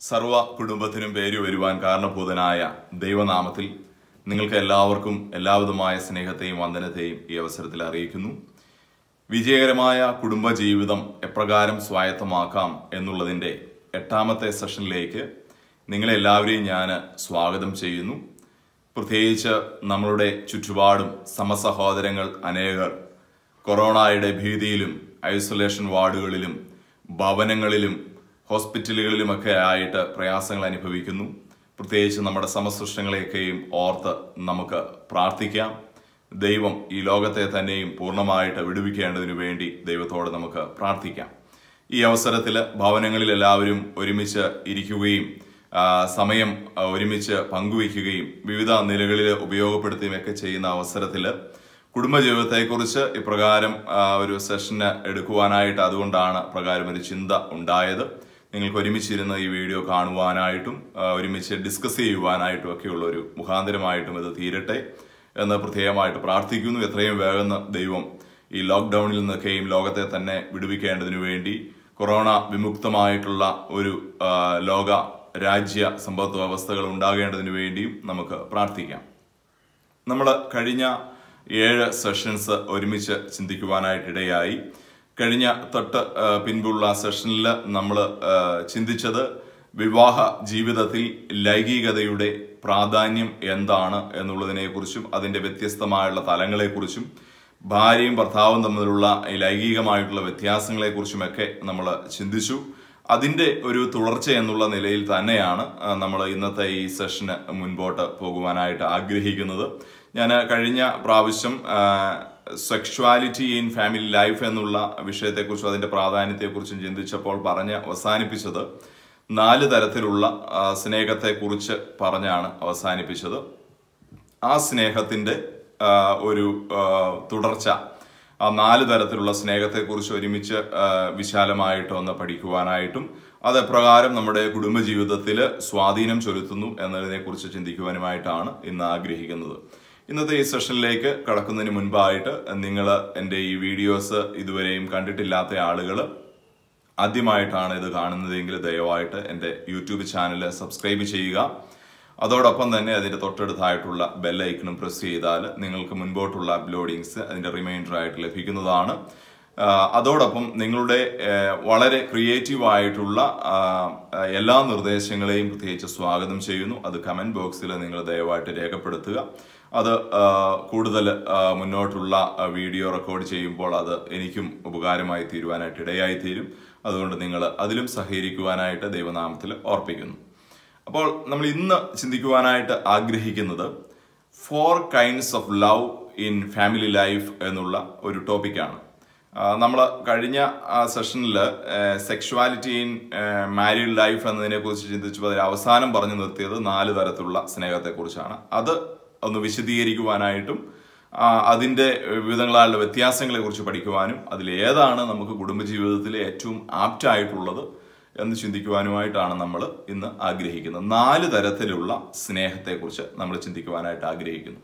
സർവ കുടുംബത്തിനും പേര് വരുവാൻ കാരണഭൂതനായ ദൈവനാമത്തിൽ നിങ്ങൾക്ക് എല്ലാവർക്കും എല്ലാവിധമായ സ്നേഹത്തെയും വന്ദനത്തെയും ഈ അവസരത്തിൽ അറിയിക്കുന്നു. വിജയകരമായ കുടുംബജീവിതം എപ്രകാരം സ്വായത്തമാക്കാം എന്നുള്ളതിൻ്റെ 8ാമത്തെ സെഷനിലേക്ക് നിങ്ങളെല്ലാവരെയും ഞാൻ സ്വാഗതം ചെയ്യുന്നു. പ്രത്യേകിച്ച് നമ്മളുടെ ചുറ്റുപാടും സമസഹോദരങ്ങൾ അനേകർ കൊറോണയുടെ ഭീതിയിലും ഐസൊലേഷൻ വാർഡുകളിലും ഭവനങ്ങളിലും ഹോസ്പിറ്റലുകളിലുമൊക്കെ ആയിട്ട് പ്രയാസങ്ങൾ അനുഭവിക്കുന്നു. പ്രത്യേകിച്ച് നമ്മുടെ സമസൃഷ്ടങ്ങളെയൊക്കെയും ഓർത്ത് നമുക്ക് പ്രാർത്ഥിക്കാം. ദൈവം ഈ ലോകത്തെ തന്നെയും പൂർണ്ണമായിട്ട് വിടുവിക്കേണ്ടതിനു വേണ്ടി ദൈവത്തോട് നമുക്ക് പ്രാർത്ഥിക്കാം. ഈ അവസരത്തിൽ ഭവനങ്ങളിൽ എല്ലാവരും ഒരുമിച്ച് ഇരിക്കുകയും സമയം ഒരുമിച്ച് പങ്കുവയ്ക്കുകയും വിവിധ നിലകളിൽ ഉപയോഗപ്പെടുത്തുകയും ഒക്കെ ചെയ്യുന്ന അവസരത്തിൽ കുടുംബജീവിതത്തെക്കുറിച്ച് ഇപ്രകാരം ഒരു സെഷന് എടുക്കുവാനായിട്ട് അതുകൊണ്ടാണ് പ്രകാരം ഒരു ചിന്ത ഉണ്ടായത്. നിങ്ങൾക്ക് ഒരുമിച്ചിരുന്ന് ഈ വീഡിയോ കാണുവാനായിട്ടും ഒരുമിച്ച് ഡിസ്കസ് ചെയ്യുവാനായിട്ടും ഒക്കെയുള്ള ഒരു മുഖാന്തരമായിട്ടും ഇത് തീരട്ടെ എന്ന് പ്രത്യേകമായിട്ട് പ്രാർത്ഥിക്കുന്നു. എത്രയും വേഗം ദൈവം ഈ ലോക്ക്ഡൌണിൽ നിന്നൊക്കെയും ലോകത്തെ തന്നെ വിടുവിക്കേണ്ടതിനു വേണ്ടി കൊറോണ വിമുക്തമായിട്ടുള്ള ഒരു ലോക രാജ്യ സമ്പദ് വ്യവസ്ഥകൾ ഉണ്ടാകേണ്ടതിനു വേണ്ടിയും നമുക്ക് പ്രാർത്ഥിക്കാം. നമ്മൾ കഴിഞ്ഞ 7 സെഷൻസ് ഒരുമിച്ച് ചിന്തിക്കുവാനായിട്ടിടയായി. കഴിഞ്ഞ തൊട്ട് പിൻപുള്ള സെഷനിൽ നമ്മൾ ചിന്തിച്ചത് വിവാഹ ജീവിതത്തിൽ ലൈംഗികതയുടെ പ്രാധാന്യം എന്താണ് എന്നുള്ളതിനെക്കുറിച്ചും അതിൻ്റെ വ്യത്യസ്തമായുള്ള തലങ്ങളെക്കുറിച്ചും ഭാര്യയും ഭർത്താവും തമ്മിലുള്ള ലൈംഗികമായിട്ടുള്ള വ്യത്യാസങ്ങളെക്കുറിച്ചുമൊക്കെ നമ്മൾ ചിന്തിച്ചു. അതിൻ്റെ ഒരു തുടർച്ച എന്നുള്ള നിലയിൽ തന്നെയാണ് നമ്മൾ ഇന്നത്തെ ഈ സെഷന് മുൻപോട്ട് പോകുവാനായിട്ട് ആഗ്രഹിക്കുന്നത്. ഞാൻ കഴിഞ്ഞ പ്രാവശ്യം സെക്ഷുവാലിറ്റി ഇൻ ഫാമിലി ലൈഫ് എന്നുള്ള വിഷയത്തെക്കുറിച്ചും അതിൻ്റെ പ്രാധാന്യത്തെക്കുറിച്ചും ചിന്തിച്ചപ്പോൾ പറഞ്ഞ് അവസാനിപ്പിച്ചത് 4 തരത്തിലുള്ള സ്നേഹത്തെക്കുറിച്ച് പറഞ്ഞാണ് അവസാനിപ്പിച്ചത്. ആ സ്നേഹത്തിൻ്റെ ഒരു തുടർച്ച, ആ 4 തരത്തിലുള്ള സ്നേഹത്തെക്കുറിച്ച് ഒരുമിച്ച് വിശാലമായിട്ട് ഒന്ന് പഠിക്കുവാനായിട്ടും അതെപ്രകാരം നമ്മുടെ കുടുംബജീവിതത്തിൽ സ്വാധീനം ചെലുത്തുന്നു എന്നതിനെക്കുറിച്ച് ചിന്തിക്കുവാനുമായിട്ടാണ് ഇന്ന് ആഗ്രഹിക്കുന്നത്. ഇന്നത്തെ ഈ സെഷനിലേക്ക് കടക്കുന്നതിന് മുൻപായിട്ട് നിങ്ങൾ എൻ്റെ ഈ വീഡിയോസ് ഇതുവരെയും കണ്ടിട്ടില്ലാത്ത ആളുകൾ ആദ്യമായിട്ടാണ് ഇത് കാണുന്നതെങ്കിൽ ദയവായിട്ട് എൻ്റെ യൂട്യൂബ് ചാനൽ സബ്സ്ക്രൈബ് ചെയ്യുക. അതോടൊപ്പം തന്നെ അതിൻ്റെ തൊട്ടടുത്തായിട്ടുള്ള ബെല്ലൈക്കണും പ്രസ് ചെയ്താൽ നിങ്ങൾക്ക് മുൻപോട്ടുള്ള അപ്ലോഡിങ്സ് അതിൻ്റെ റിമൈൻഡർ ആയിട്ട് ലഭിക്കുന്നതാണ്. അതോടൊപ്പം നിങ്ങളുടെ വളരെ ക്രിയേറ്റീവായിട്ടുള്ള എല്ലാ നിർദ്ദേശങ്ങളെയും പ്രത്യേകിച്ച് സ്വാഗതം ചെയ്യുന്നു. അത് കമൻറ്റ് ബോക്സിൽ നിങ്ങൾ ദയവായിട്ട് രേഖപ്പെടുത്തുക. അത് കൂടുതൽ മുന്നോട്ടുള്ള വീഡിയോ റെക്കോർഡ് ചെയ്യുമ്പോൾ അത് എനിക്കും ഉപകാരമായി തീരുവാനായിട്ട് ഇടയായി തീരും. അതുകൊണ്ട് നിങ്ങൾ അതിലും സഹകരിക്കുവാനായിട്ട് ദൈവനാമത്തിൽ ഓർപ്പിക്കുന്നു. അപ്പോൾ നമ്മൾ ഇന്ന് ചിന്തിക്കുവാനായിട്ട് ആഗ്രഹിക്കുന്നത് 4 kinds of love in family life എന്നുള്ള ഒരു ടോപ്പിക്കാണ്. നമ്മൾ കഴിഞ്ഞ സെഷനിൽ സെക്ഷുവാലിറ്റി ഇൻ മാരീഡ് ലൈഫ് എന്നതിനെക്കുറിച്ച് ചിന്തിച്ചപ്പോൾ അതിൽ അവസാനം പറഞ്ഞു നിർത്തിയത് 4 തരത്തിലുള്ള സ്നേഹത്തെക്കുറിച്ചാണ്. അത് ഒന്ന് വിശദീകരിക്കുവാനായിട്ടും അതിൻ്റെ വിവിധങ്ങളായുള്ള വ്യത്യാസങ്ങളെ കുറിച്ച് പഠിക്കുവാനും അതിലേതാണ് നമുക്ക് കുടുംബജീവിതത്തിൽ ഏറ്റവും ആപ്റ്റായിട്ടുള്ളത് എന്ന് ചിന്തിക്കുവാനുമായിട്ടാണ് നമ്മൾ ഇന്ന് ആഗ്രഹിക്കുന്നത്. 4 തരത്തിലുള്ള സ്നേഹത്തെക്കുറിച്ച് നമ്മൾ ചിന്തിക്കുവാനായിട്ട് ആഗ്രഹിക്കുന്നു.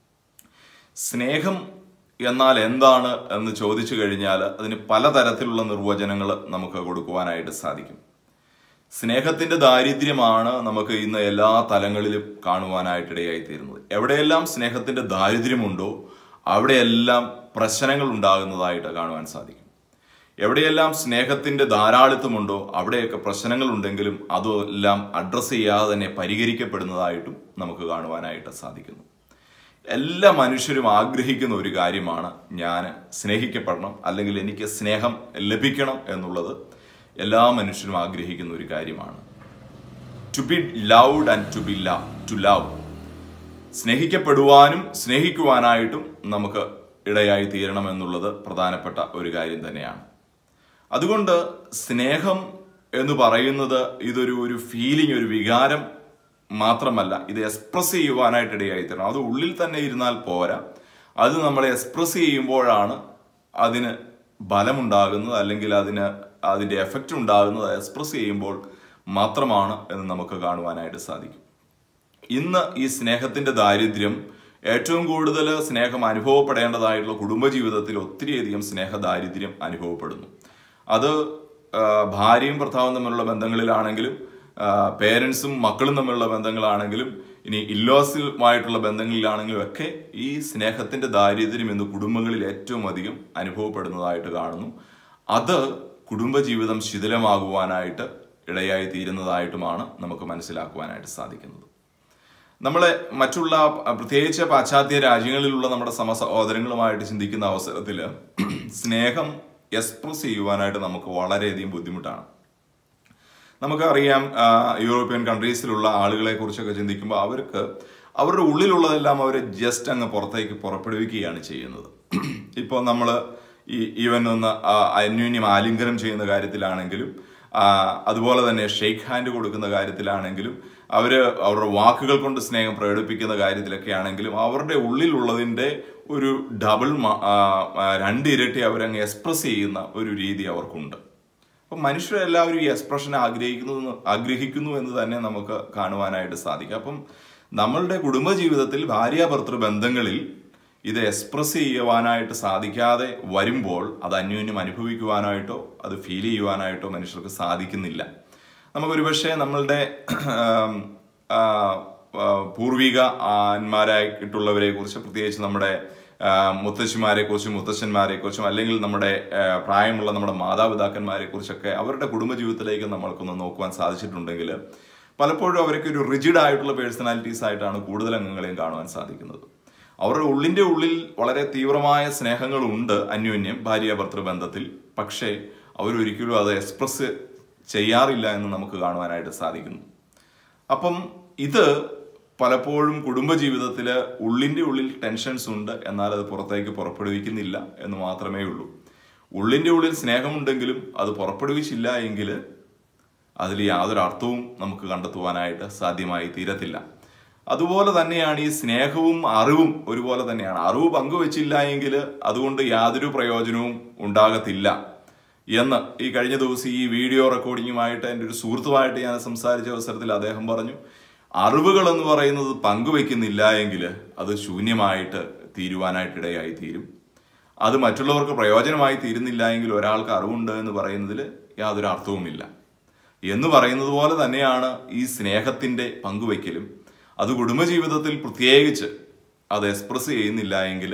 സ്നേഹം എന്നാൽ എന്താണ് എന്ന് ചോദിച്ചു കഴിഞ്ഞാൽ അതിന് പലതരത്തിലുള്ള നിർവചനങ്ങൾ നമുക്ക് കൊടുക്കുവാനായിട്ട് സാധിക്കും. സ്നേഹത്തിന്റെ ദാരിദ്ര്യമാണ് നമുക്ക് ഇന്ന് എല്ലാ തലങ്ങളിലും കാണുവാനായിട്ടിടയായി തീരുന്നത്. എവിടെയെല്ലാം സ്നേഹത്തിന്റെ ദാരിദ്ര്യമുണ്ടോ അവിടെയെല്ലാം പ്രശ്നങ്ങൾ ഉണ്ടാകുന്നതായിട്ട് കാണുവാൻ സാധിക്കും. എവിടെയെല്ലാം സ്നേഹത്തിന്റെ ധാരാളിത്തമുണ്ടോ അവിടെയൊക്കെ പ്രശ്നങ്ങൾ ഉണ്ടെങ്കിലും അതെല്ലാം അഡ്രസ്സ് ചെയ്യാതെ തന്നെ പരിഹരിക്കപ്പെടുന്നതായിട്ടും നമുക്ക് കാണുവാനായിട്ട് സാധിക്കുന്നു. എല്ലാ മനുഷ്യരും ആഗ്രഹിക്കുന്ന ഒരു കാര്യമാണ് ഞാൻ സ്നേഹിക്കപ്പെടണം, അല്ലെങ്കിൽ എനിക്ക് സ്നേഹം ലഭിക്കണം എന്നുള്ളത് എല്ലാ മനുഷ്യരും ആഗ്രഹിക്കുന്ന ഒരു കാര്യമാണ്. To be loved and to love. സ്നേഹിക്കപ്പെടുവാനും സ്നേഹിക്കുവാനായിട്ടും നമുക്ക് ഇടയായി തീരണം എന്നുള്ളത് പ്രധാനപ്പെട്ട ഒരു കാര്യം തന്നെയാണ്. അതുകൊണ്ട് സ്നേഹം എന്ന് പറയുന്നത് ഇതൊരു ഫീലിംഗ്, ഒരു വികാരം മാത്രമല്ല, ഇത് എക്സ്പ്രസ് ചെയ്യുവാനായിട്ട് ഇടയായി തീരണം. അത് ഉള്ളിൽ തന്നെ ഇരുന്നാൽ പോരാ, അത് നമ്മളെ എക്സ്പ്രസ് ചെയ്യുമ്പോഴാണ് അതിന് ബലമുണ്ടാകുന്നത്, അല്ലെങ്കിൽ അതിൻ്റെ എഫക്റ്റ് ഉണ്ടാകുന്നത് എക്സ്പ്രസ് ചെയ്യുമ്പോൾ മാത്രമാണ് എന്ന് നമുക്ക് കാണുവാനായിട്ട് സാധിക്കും. ഇന്ന് ഈ സ്നേഹത്തിന്റെ ദാരിദ്ര്യം ഏറ്റവും കൂടുതൽ സ്നേഹം അനുഭവപ്പെടേണ്ടതായിട്ടുള്ള കുടുംബജീവിതത്തിൽ ഒത്തിരിയധികം സ്നേഹ ദാരിദ്ര്യം അനുഭവപ്പെടുന്നു. അത് ഭാര്യയും ഭർത്താവും തമ്മിലുള്ള ബന്ധങ്ങളിലാണെങ്കിലും പേരൻസും മക്കളും തമ്മിലുള്ള ബന്ധങ്ങളാണെങ്കിലും ഇനി ഇല്ലോസുമായിട്ടുള്ള ബന്ധങ്ങളിലാണെങ്കിലും ഒക്കെ ഈ സ്നേഹത്തിന്റെ ദാരിദ്ര്യം ഇന്ന് കുടുംബങ്ങളിൽ ഏറ്റവും അധികം അനുഭവപ്പെടുന്നതായിട്ട് കാണുന്നു. അത് കുടുംബജീവിതം ശിഥിലമാകുവാനായിട്ട് ഇടയായി തീരുന്നതായിട്ടുമാണ് നമുക്ക് മനസ്സിലാക്കുവാനായിട്ട് സാധിക്കുന്നത്. നമ്മളെ മറ്റുള്ള പ്രത്യേകിച്ച് പാശ്ചാത്യ രാജ്യങ്ങളിലുള്ള നമ്മുടെ സമസഹോദരങ്ങളുമായിട്ട് ചിന്തിക്കുന്ന അവസരത്തിൽ സ്നേഹം എക്സ്പ്രസ് ചെയ്യുവാനായിട്ട് നമുക്ക് വളരെയധികം ബുദ്ധിമുട്ടാണ്. നമുക്കറിയാം, യൂറോപ്യൻ കൺട്രീസിലുള്ള ആളുകളെ കുറിച്ചൊക്കെ ചിന്തിക്കുമ്പോൾ അവർക്ക് അവരുടെ ഉള്ളിലുള്ളതെല്ലാം അവർ ജസ്റ്റ് അങ്ങ് പുറത്തേക്ക് പുറപ്പെടുവിക്കുകയാണ് ചെയ്യുന്നത്. ഇപ്പോൾ നമ്മൾ ഈവൻ ഒന്ന് അന്യോന്യം ആലിംഗനം ചെയ്യുന്ന കാര്യത്തിലാണെങ്കിലും അതുപോലെ തന്നെ ഷെയ്ക്ക് ഹാൻഡ് കൊടുക്കുന്ന കാര്യത്തിലാണെങ്കിലും അവരുടെ വാക്കുകൾ കൊണ്ട് സ്നേഹം പ്രകടിപ്പിക്കുന്ന കാര്യത്തിലൊക്കെ ആണെങ്കിലും അവരുടെ ഉള്ളിലുള്ളതിൻ്റെ ഒരു ഡബിൾ 2 ഇരട്ടി അവരങ്ങ് എക്സ്പ്രസ് ചെയ്യുന്ന ഒരു രീതി അവർക്കുണ്ട്. അപ്പം മനുഷ്യരെല്ലാവരും ഈ എക്സ്പ്രഷൻ ആഗ്രഹിക്കുന്നു എന്ന് തന്നെ നമുക്ക് കാണുവാനായിട്ട് സാധിക്കും. അപ്പം നമ്മളുടെ കുടുംബജീവിതത്തിൽ ഭാര്യാഭർത്തൃ ബന്ധങ്ങളിൽ ഇത് എക്സ്പ്രസ് ചെയ്യുവാനായിട്ട് സാധിക്കാതെ വരുമ്പോൾ അത് അന്യോന്യം അനുഭവിക്കുവാനായിട്ടോ അത് ഫീൽ ചെയ്യുവാനായിട്ടോ മനുഷ്യർക്ക് സാധിക്കുന്നില്ല. നമുക്കൊരുപക്ഷെ നമ്മളുടെ പൂർവികന്മാരായിട്ടുള്ളവരെ കുറിച്ച്, പ്രത്യേകിച്ച് നമ്മുടെ മുത്തശ്ശിമാരെ കുറിച്ചും മുത്തശ്ശന്മാരെ കുറിച്ചും അല്ലെങ്കിൽ നമ്മുടെ പ്രായമുള്ള നമ്മുടെ മാതാപിതാക്കന്മാരെ കുറിച്ചൊക്കെ അവരുടെ കുടുംബജീവിതത്തിലേക്ക് നമ്മൾക്കൊന്ന് നോക്കുവാൻ സാധിച്ചിട്ടുണ്ടെങ്കിൽ പലപ്പോഴും അവർക്ക് ഒരു റിജിഡ് ആയിട്ടുള്ള പേഴ്സണാലിറ്റീസ് ആയിട്ടാണ് കൂടുതൽ അംഗങ്ങളെയും കാണുവാൻ സാധിക്കുന്നത്. അവരുടെ ഉള്ളിൽ വളരെ തീവ്രമായ സ്നേഹങ്ങളുണ്ട് അന്യോന്യം ഭാര്യാഭർത്തൃ ബന്ധത്തിൽ. പക്ഷേ അവരൊരിക്കലും അത് എക്സ്പ്രസ് ചെയ്യാറില്ല എന്ന് നമുക്ക് കാണുവാനായിട്ട് സാധിക്കുന്നു. അപ്പം ഇത് പലപ്പോഴും കുടുംബജീവിതത്തിൽ ഉള്ളിൽ ടെൻഷൻസ് ഉണ്ട്, എന്നാൽ അത് പുറത്തേക്ക് പുറപ്പെടുവിക്കുന്നില്ല എന്ന് മാത്രമേ ഉള്ളൂ. ഉള്ളിൽ സ്നേഹമുണ്ടെങ്കിലും അത് പുറപ്പെടുവിച്ചില്ല എങ്കിൽ അതിൽ യാതൊരു അർത്ഥവും നമുക്ക് കണ്ടെത്തുവാനായിട്ട് സാധ്യമായി തീരത്തില്ല. അതുപോലെ തന്നെയാണ് ഈ സ്നേഹവും അറിവും ഒരുപോലെ തന്നെയാണ്. അറിവ് പങ്കുവെച്ചില്ല എങ്കിൽ അതുകൊണ്ട് യാതൊരു പ്രയോജനവും ഉണ്ടാകത്തില്ല എന്ന് ഈ കഴിഞ്ഞ ദിവസം ഈ വീഡിയോ റെക്കോർഡിങ്ങുമായിട്ട് എൻ്റെ ഒരു സുഹൃത്തുമായിട്ട് ഞാൻ സംസാരിച്ച അവസരത്തിൽ അദ്ദേഹം പറഞ്ഞു, അറിവുകൾ എന്ന് പറയുന്നത് പങ്കുവെക്കുന്നില്ല എങ്കിൽ അത് ശൂന്യമായിട്ട് തീരുവാനായിട്ടിടയായി തീരും. അത് മറ്റുള്ളവർക്ക് പ്രയോജനമായി തീരുന്നില്ല എങ്കിൽ ഒരാൾക്ക് അറിവുണ്ട് എന്ന് പറയുന്നതിൽ യാതൊരു അർത്ഥവുമില്ല എന്ന് പറയുന്നത് പോലെ തന്നെയാണ് ഈ സ്നേഹത്തിൻ്റെ പങ്കുവെക്കലും. അത് കുടുംബജീവിതത്തിൽ പ്രത്യേകിച്ച് അത് എക്സ്പ്രസ് ചെയ്യുന്നില്ല എങ്കിൽ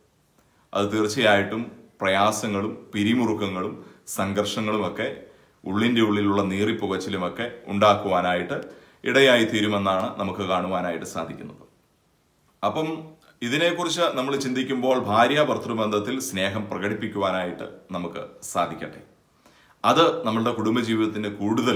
അത് തീർച്ചയായിട്ടും പ്രയാസങ്ങളും പിരിമുറുക്കങ്ങളും സംഘർഷങ്ങളുമൊക്കെ ഉള്ളിലുള്ള നീറിപ്പുകച്ചിലുമൊക്കെ ഉണ്ടാക്കുവാനായിട്ട് ഇടയായി തീരുമെന്നാണ് നമുക്ക് കാണുവാനായിട്ട് സാധിക്കുന്നത്. അപ്പം ഇതിനെക്കുറിച്ച് നമ്മൾ ചിന്തിക്കുമ്പോൾ ഭാര്യാഭർത്തൃബന്ധത്തിൽ സ്നേഹം പ്രകടിപ്പിക്കുവാനായിട്ട് നമുക്ക് സാധിക്കട്ടെ. അത് നമ്മളുടെ കുടുംബജീവിതത്തിന് കൂടുതൽ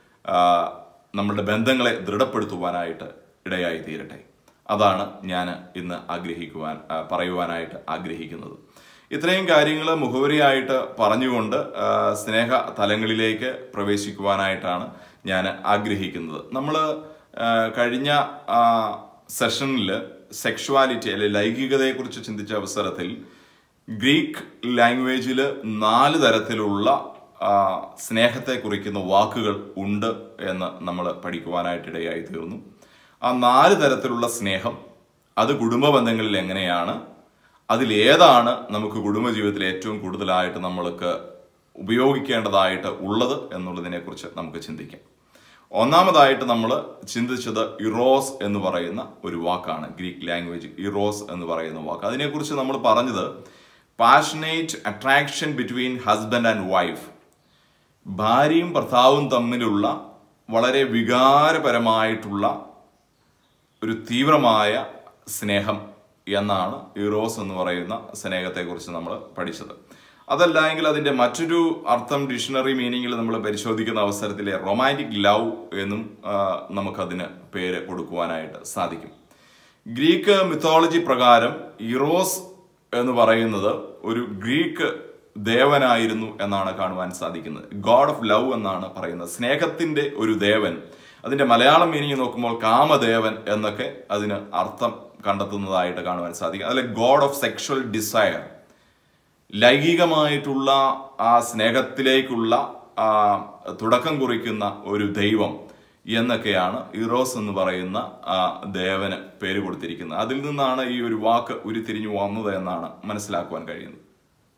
നമ്മളുടെ ബന്ധങ്ങളെ ദൃഢപ്പെടുത്തുവാനായിട്ട് ഇടയായി തീരട്ടെ. അതാണ് ഞാൻ ഇന്ന് പറയുവാനായിട്ട് ആഗ്രഹിക്കുന്നത്. ഇത്രയും കാര്യങ്ങൾ മുഖവരിയായിട്ട് പറഞ്ഞുകൊണ്ട് സ്നേഹ തലങ്ങളിലേക്ക് പ്രവേശിക്കുവാനായിട്ടാണ് ഞാൻ ആഗ്രഹിക്കുന്നത്. നമ്മൾ കഴിഞ്ഞ സെഷനിൽ സെക്ഷുവാലിറ്റി അല്ലെ ലൈംഗികതയെക്കുറിച്ച് ചിന്തിച്ച അവസരത്തിൽ ഗ്രീക്ക് ലാംഗ്വേജിൽ 4 തരത്തിലുള്ള സ്നേഹത്തെ കുറിക്കുന്ന വാക്കുകൾ ഉണ്ട് എന്ന് നമ്മൾ പഠിക്കുവാനായിട്ടിടയായി തീർന്നു. ആ 4 തരത്തിലുള്ള സ്നേഹം അത് കുടുംബ ബന്ധങ്ങളിൽ എങ്ങനെയാണ്, അതിലേതാണ് നമുക്ക് കുടുംബജീവിതത്തിൽ ഏറ്റവും കൂടുതലായിട്ട് നമ്മൾക്ക് ഉപയോഗിക്കേണ്ടതായിട്ട് ഉള്ളത് എന്നുള്ളതിനെക്കുറിച്ച് നമുക്ക് ചിന്തിക്കാം. ഒന്നാമതായിട്ട് നമ്മൾ ചിന്തിച്ചത് ഇറോസ് എന്ന് പറയുന്ന ഒരു വാക്കാണ്. ഗ്രീക്ക് ലാംഗ്വേജ് ഇറോസ് എന്ന് പറയുന്ന വാക്ക്. അതിനെക്കുറിച്ച് നമ്മൾ പറഞ്ഞത് passionate attraction between husband and wife, ഭാര്യയും ഭർത്താവും തമ്മിലുള്ള വളരെ വികാരപരമായിട്ടുള്ള ഒരു തീവ്രമായ സ്നേഹം എന്നാണ് ഇറോസ് എന്ന് പറയുന്ന സ്നേഹത്തെക്കുറിച്ച് നമ്മൾ പഠിച്ചത്. അതല്ല എങ്കിൽ അതിൻ്റെ മറ്റൊരു അർത്ഥം ഡിക്ഷണറി മീനിങ്ങിൽ നമ്മൾ പരിശോധിക്കുന്ന അവസരത്തിലെ റൊമാൻറ്റിക് ലവ് എന്നും നമുക്കതിന് പേര് കൊടുക്കുവാനായിട്ട് സാധിക്കും. ഗ്രീക്ക് മിത്തോളജി പ്രകാരം ഇറോസ് എന്ന് പറയുന്നത് ഒരു ഗ്രീക്ക് ദേവനായിരുന്നു എന്നാണ് കാണുവാൻ സാധിക്കുന്നത്. ഗോഡ് ഓഫ് ലവ് എന്നാണ് പറയുന്നത്. സ്നേഹത്തിന്റെ ഒരു ദേവൻ. അതിന്റെ മലയാളം മീനിങ് നോക്കുമ്പോൾ കാമദേവൻ എന്നൊക്കെ അതിന് അർത്ഥം കണ്ടെത്തുന്നതായിട്ട് കാണുവാൻ സാധിക്കും. അതിലെ ഗോഡ് ഓഫ് സെക്ഷൽ ഡിസയർ, ലൈംഗികമായിട്ടുള്ള ആ സ്നേഹത്തിലേക്കുള്ള തുടക്കം കുറിക്കുന്ന ഒരു ദൈവം എന്നൊക്കെയാണ് ഇറോസ് എന്ന് പറയുന്ന ദേവന് പേര് കൊടുത്തിരിക്കുന്നത്. അതിൽ നിന്നാണ് ഈ ഒരു വാക്ക് ഉരുത്തിരിഞ്ഞു വന്നത് എന്നാണ് മനസ്സിലാക്കുവാൻ കഴിയുന്നത്.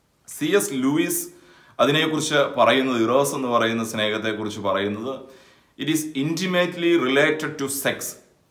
C.S. ലൂയിസ് അതിനെക്കുറിച്ച് പറയുന്നത്, ഇറോസ് എന്ന് പറയുന്ന സ്നേഹത്തെക്കുറിച്ച് പറയുന്നത്, it is intimately related to sex.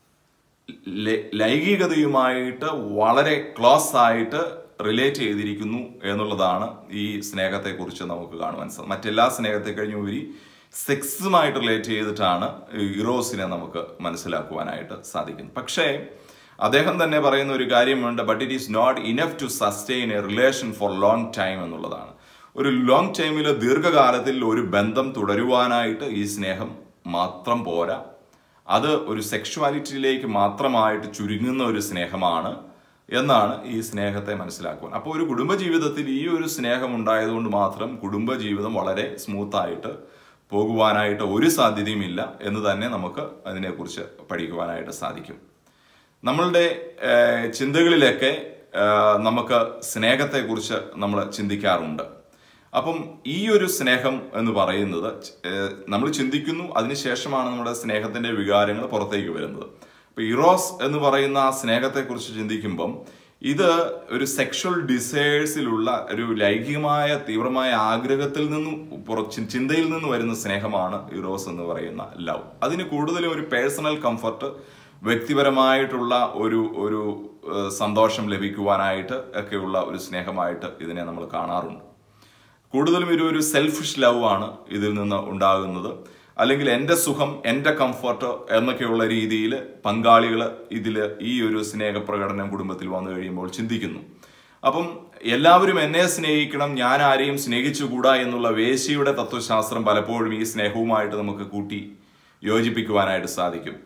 ലൈംഗികതയുമായിട്ട് വളരെ ക്ലോസ് ആയിട്ട് റിലേറ്റ് ചെയ്തിരിക്കുന്നു എന്നുള്ളതാണ് ഈ സ്നേഹത്തെക്കുറിച്ച് നമുക്ക് കാണുവാൻ സാധിക്കും. മറ്റെല്ലാ സ്നേഹത്തെ കഴിഞ്ഞുപരി സെക്സുമായിട്ട് റിലേറ്റ് ചെയ്തിട്ടാണ് ഇറോസിനെ നമുക്ക് മനസ്സിലാക്കുവാനായിട്ട് സാധിക്കുന്നത്. പക്ഷേ അദ്ദേഹം തന്നെ പറയുന്ന ഒരു കാര്യമുണ്ട്, but it is not enough to sustain a relation for long time എന്നുള്ളതാണ്. ഒരു ലോങ് ടൈമിൽ ദീർഘകാലത്തിൽ ഒരു ബന്ധം തുടരുവാനായിട്ട് ഈ സ്നേഹം മാത്രം പോരാ, അത് ഒരു സെക്ഷുവാലിറ്റിയിലേക്ക് മാത്രമായിട്ട് ചുരുങ്ങുന്ന ഒരു സ്നേഹമാണ് എന്നാണ് ഈ സ്നേഹത്തെ മനസ്സിലാക്കുവാൻ. അപ്പോൾ ഒരു കുടുംബജീവിതത്തിൽ ഈ ഒരു സ്നേഹം ഉണ്ടായതുകൊണ്ട് മാത്രം കുടുംബജീവിതം വളരെ സ്മൂത്തായിട്ട് പോകുവാനായിട്ട് ഒരു സാധ്യതയുമില്ല എന്ന് തന്നെ നമുക്ക് അതിനെക്കുറിച്ച് പഠിക്കുവാനായിട്ട് സാധിക്കും. നമ്മളുടെ ചിന്തകളിലൊക്കെ നമുക്ക് സ്നേഹത്തെക്കുറിച്ച് നമ്മൾ ചിന്തിക്കാറുണ്ട്. അപ്പം ഈ ഒരു സ്നേഹം എന്ന് പറയുന്നത് നമ്മൾ ചിന്തിക്കുന്നു, അതിനുശേഷമാണ് നമ്മുടെ സ്നേഹത്തിന്റെ വികാരങ്ങൾ പുറത്തേക്ക് വരുന്നത്. അപ്പൊ ഇറോസ് എന്ന് പറയുന്ന ആ സ്നേഹത്തെക്കുറിച്ച് ചിന്തിക്കുമ്പം ഇത് ഒരു സെക്ഷൽ ഡിസയേഴ്സിലുള്ള ഒരു ലൈംഗികമായ തീവ്രമായ ആഗ്രഹത്തിൽ നിന്നും ചിന്തയിൽ നിന്ന് വരുന്ന സ്നേഹമാണ് ഇറോസ് എന്ന് പറയുന്ന ലവ്. അതിന് കൂടുതലും ഒരു പേഴ്സണൽ കംഫർട്ട്, വ്യക്തിപരമായിട്ടുള്ള ഒരു സന്തോഷം ലഭിക്കുവാനായിട്ട് ഒക്കെയുള്ള ഒരു സ്നേഹമായിട്ട് ഇതിനെ നമ്മൾ കാണാറുണ്ട്. കൂടുതലും ഒരു സെൽഫിഷ് ലവ് ആണ് ഇതിൽ നിന്ന് ഉണ്ടാകുന്നത്. അല്ലെങ്കിൽ എൻ്റെ സുഖം, എൻ്റെ കംഫർട്ട് എന്നൊക്കെയുള്ള രീതിയിൽ പങ്കാളികൾ ഇതിൽ ഈ ഒരു സ്നേഹപ്രകടനം കുടുംബത്തിൽ വന്നു കഴിയുമ്പോൾ ചിന്തിക്കുന്നു. അപ്പം എല്ലാവരും എന്നെ സ്നേഹിക്കണം, ഞാൻ ആരെയും സ്നേഹിച്ചുകൂടാ എന്നുള്ള വേശ്യയുടെ തത്വശാസ്ത്രം പലപ്പോഴും ഈ സ്നേഹവുമായിട്ട് നമുക്ക് കൂട്ടി യോജിപ്പിക്കുവാനായിട്ട് സാധിക്കും.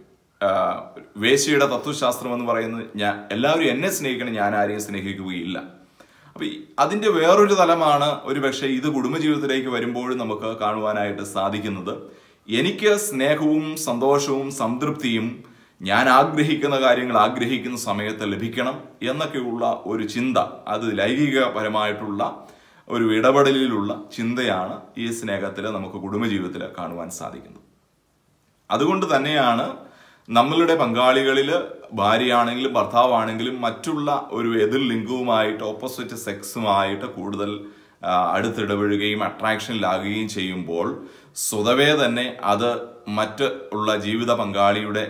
വേശ്യയുടെ തത്വശാസ്ത്രം എന്ന് പറയുന്നത് എല്ലാവരും എന്നെ സ്നേഹിക്കണം, ഞാൻ ആരെയും സ്നേഹിക്കുകയില്ല. അപ്പൊ അതിന്റെ വേറൊരു തലമാണ് ഒരുപക്ഷെ ഇത് കുടുംബജീവിതത്തിലേക്ക് വരുമ്പോഴും നമുക്ക് കാണുവാനായിട്ട് സാധിക്കുന്നത്. എനിക്ക് സ്നേഹവും സന്തോഷവും സംതൃപ്തിയും ഞാൻ ആഗ്രഹിക്കുന്ന കാര്യങ്ങൾ ആഗ്രഹിക്കുന്ന സമയത്ത് ലഭിക്കണം എന്നൊക്കെയുള്ള ഒരു ചിന്ത, അത് ലൈംഗികപരമായിട്ടുള്ള ഒരു ഇടപെടലിലുള്ള ചിന്തയാണ് ഈ സ്നേഹത്തിൽ നമുക്ക് കുടുംബജീവിതത്തിൽ കാണുവാൻ സാധിക്കുന്നത്. അതുകൊണ്ട് തന്നെയാണ് നമ്മളുടെ പങ്കാളികളിൽ ഭാര്യയാണെങ്കിലും ഭർത്താവാണെങ്കിലും മറ്റുള്ള ഒരു എതിർ ലിംഗവുമായിട്ട്, ഓപ്പോസിറ്റ് സെക്സുമായിട്ട് കൂടുതൽ അടുത്തിടപെടുകയും അട്രാക്ഷനിലാകുകയും ചെയ്യുമ്പോൾ സ്വതവേ തന്നെ അത് മറ്റ് ഉള്ള ജീവിത പങ്കാളിയുടെ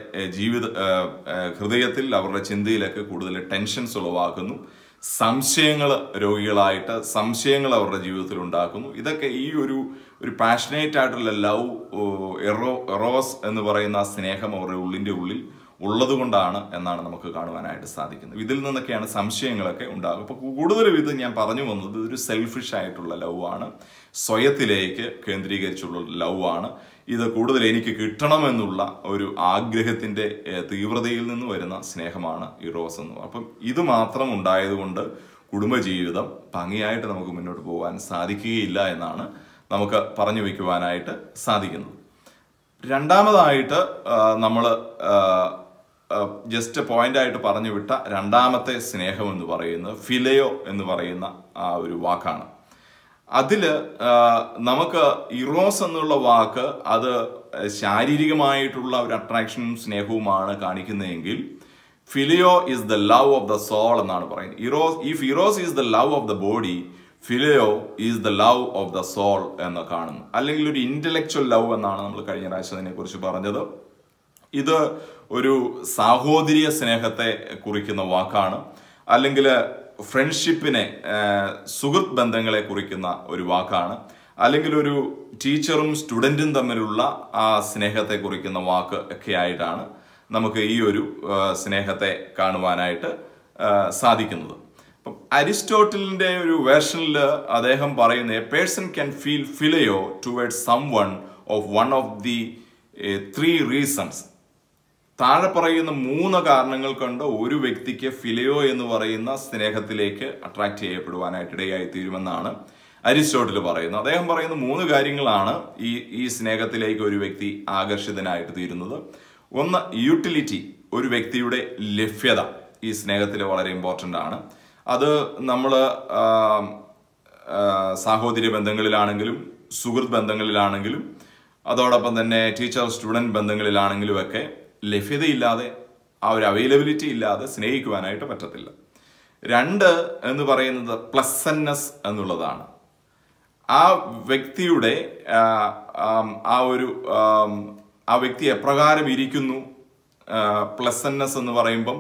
ഹൃദയത്തിൽ, അവരുടെ ചിന്തയിലൊക്കെ കൂടുതൽ ടെൻഷൻസ് ഉളവാക്കുന്നു. സംശയങ്ങൾ രോഗികളായിട്ട് സംശയങ്ങൾ അവരുടെ ജീവിതത്തിൽ ഉണ്ടാക്കുന്നു. ഇതൊക്കെ ഈ ഒരു പാഷനേറ്റ് ആയിട്ടുള്ള ലവ്, എറോസ് എന്ന് പറയുന്ന സ്നേഹം അവരുടെ ഉള്ളിൻ്റെ ഉള്ളിൽ ഉള്ളത് കൊണ്ടാണ് എന്നാണ് നമുക്ക് കാണുവാനായിട്ട് സാധിക്കുന്നത്. ഇതിൽ നിന്നൊക്കെയാണ് സംശയങ്ങളൊക്കെ ഉണ്ടാകും. അപ്പോൾ കൂടുതലും ഇത് ഞാൻ പറഞ്ഞു വന്നത് ഒരു സെൽഫിഷ് ആയിട്ടുള്ള ലവ് ആണ്, സ്വയത്തിലേക്ക് കേന്ദ്രീകരിച്ചുള്ള ലവ് ആണ്. ഇത് കൂടുതൽ എനിക്ക് കിട്ടണമെന്നുള്ള ഒരു ആഗ്രഹത്തിന്റെ തീവ്രതയിൽ നിന്ന് വരുന്ന സ്നേഹമാണ് ഇറോസ് എന്ന്. അപ്പം ഇത് മാത്രം ഉണ്ടായതുകൊണ്ട് കുടുംബജീവിതം ഭംഗിയായിട്ട് നമുക്ക് മുന്നോട്ട് പോകാൻ സാധിക്കുകയില്ല എന്നാണ് നമുക്ക് പറഞ്ഞു വയ്ക്കുവാനായിട്ട് സാധിക്കുന്നത്. രണ്ടാമതായിട്ട് നമ്മൾ ജസ്റ്റ് പോയിന്റായിട്ട് പറഞ്ഞു വിട്ട രണ്ടാമത്തെ സ്നേഹം എന്ന് പറയുന്നത് ഫിലയോ എന്ന് പറയുന്ന ആ ഒരു വാക്കാണ്. അതില് നമുക്ക് ഇറോസ് എന്നുള്ള വാക്ക് അത് ശാരീരികമായിട്ടുള്ള ഒരു അട്രാക്ഷനും സ്നേഹവുമാണ് കാണിക്കുന്നതെങ്കിൽ phileo is the love of the soul എന്നാണ് പറയുന്നത്. If eros is the love of the body, phileo is the love of the soul എന്ന് കാണുന്നു. അല്ലെങ്കിൽ ഒരു ഇന്റലക്ച്വൽ ലവ് എന്നാണ് നമ്മൾ കഴിഞ്ഞ പ്രാവശ്യം അതിനെ കുറിച്ച് പറഞ്ഞത്. ഇത് ഒരു സാഹോദര്യ സ്നേഹത്തെ കുറിക്കുന്ന വാക്കാണ്. അല്ലെങ്കിൽ ഫ്രണ്ട്ഷിപ്പിനെ, സുഹൃത്ത് ബന്ധങ്ങളെ കുറിക്കുന്ന ഒരു വാക്കാണ്. അല്ലെങ്കിൽ ഒരു ടീച്ചറും സ്റ്റുഡൻറ്റും തമ്മിലുള്ള ആ സ്നേഹത്തെ കുറിക്കുന്ന വാക്ക് ഒക്കെ ആയിട്ടാണ് നമുക്ക് ഈ ഒരു സ്നേഹത്തെ കാണുവാനായിട്ട് സാധിക്കുന്നത്. അപ്പം അരിസ്റ്റോട്ടലിന്റെ ഒരു വേർഷനിൽ അദ്ദേഹം പറയുന്ന a person can feel phileo towards someone of the 3 reasons. താഴെ പറയുന്ന 3 കാരണങ്ങൾ കൊണ്ട് ഒരു വ്യക്തിക്ക് ഫിലയോ എന്ന് പറയുന്ന സ്നേഹത്തിലേക്ക് അട്രാക്ട് ചെയ്യപ്പെടുവാനായിട്ട് ഇടയായി തീരുമെന്നാണ് അരിസ്റ്റോട്ടിൽ പറയുന്നത്. അദ്ദേഹം പറയുന്ന 3 കാര്യങ്ങളാണ് ഈ സ്നേഹത്തിലേക്ക് ഒരു വ്യക്തി ആകർഷിതനായിട്ട് തീരുന്നത്. ഒന്ന്, യൂട്ടിലിറ്റി, ഒരു വ്യക്തിയുടെ ലഭ്യത ഈ സ്നേഹത്തിൽ വളരെ ഇമ്പോർട്ടൻ്റ് ആണ്. അത് നമ്മൾ സാഹോദര്യ ബന്ധങ്ങളിലാണെങ്കിലും സുഹൃത്ത് ബന്ധങ്ങളിലാണെങ്കിലും അതോടൊപ്പം തന്നെ ടീച്ചർ സ്റ്റുഡൻറ് ബന്ധങ്ങളിലാണെങ്കിലും ഒക്കെ ലഭ്യതയില്ലാതെ, ആ ഒരു അവൈലബിലിറ്റി ഇല്ലാതെ സ്നേഹിക്കുവാനായിട്ട് പറ്റത്തില്ല. 2 എന്ന് പറയുന്നത് പ്ലസൻനെസ് എന്നുള്ളതാണ്. ആ വ്യക്തിയുടെ ആ ഒരു ആ വ്യക്തി എപ്രകാരം ഇരിക്കുന്നു, പ്ലസൻനെസ് എന്ന് പറയുമ്പം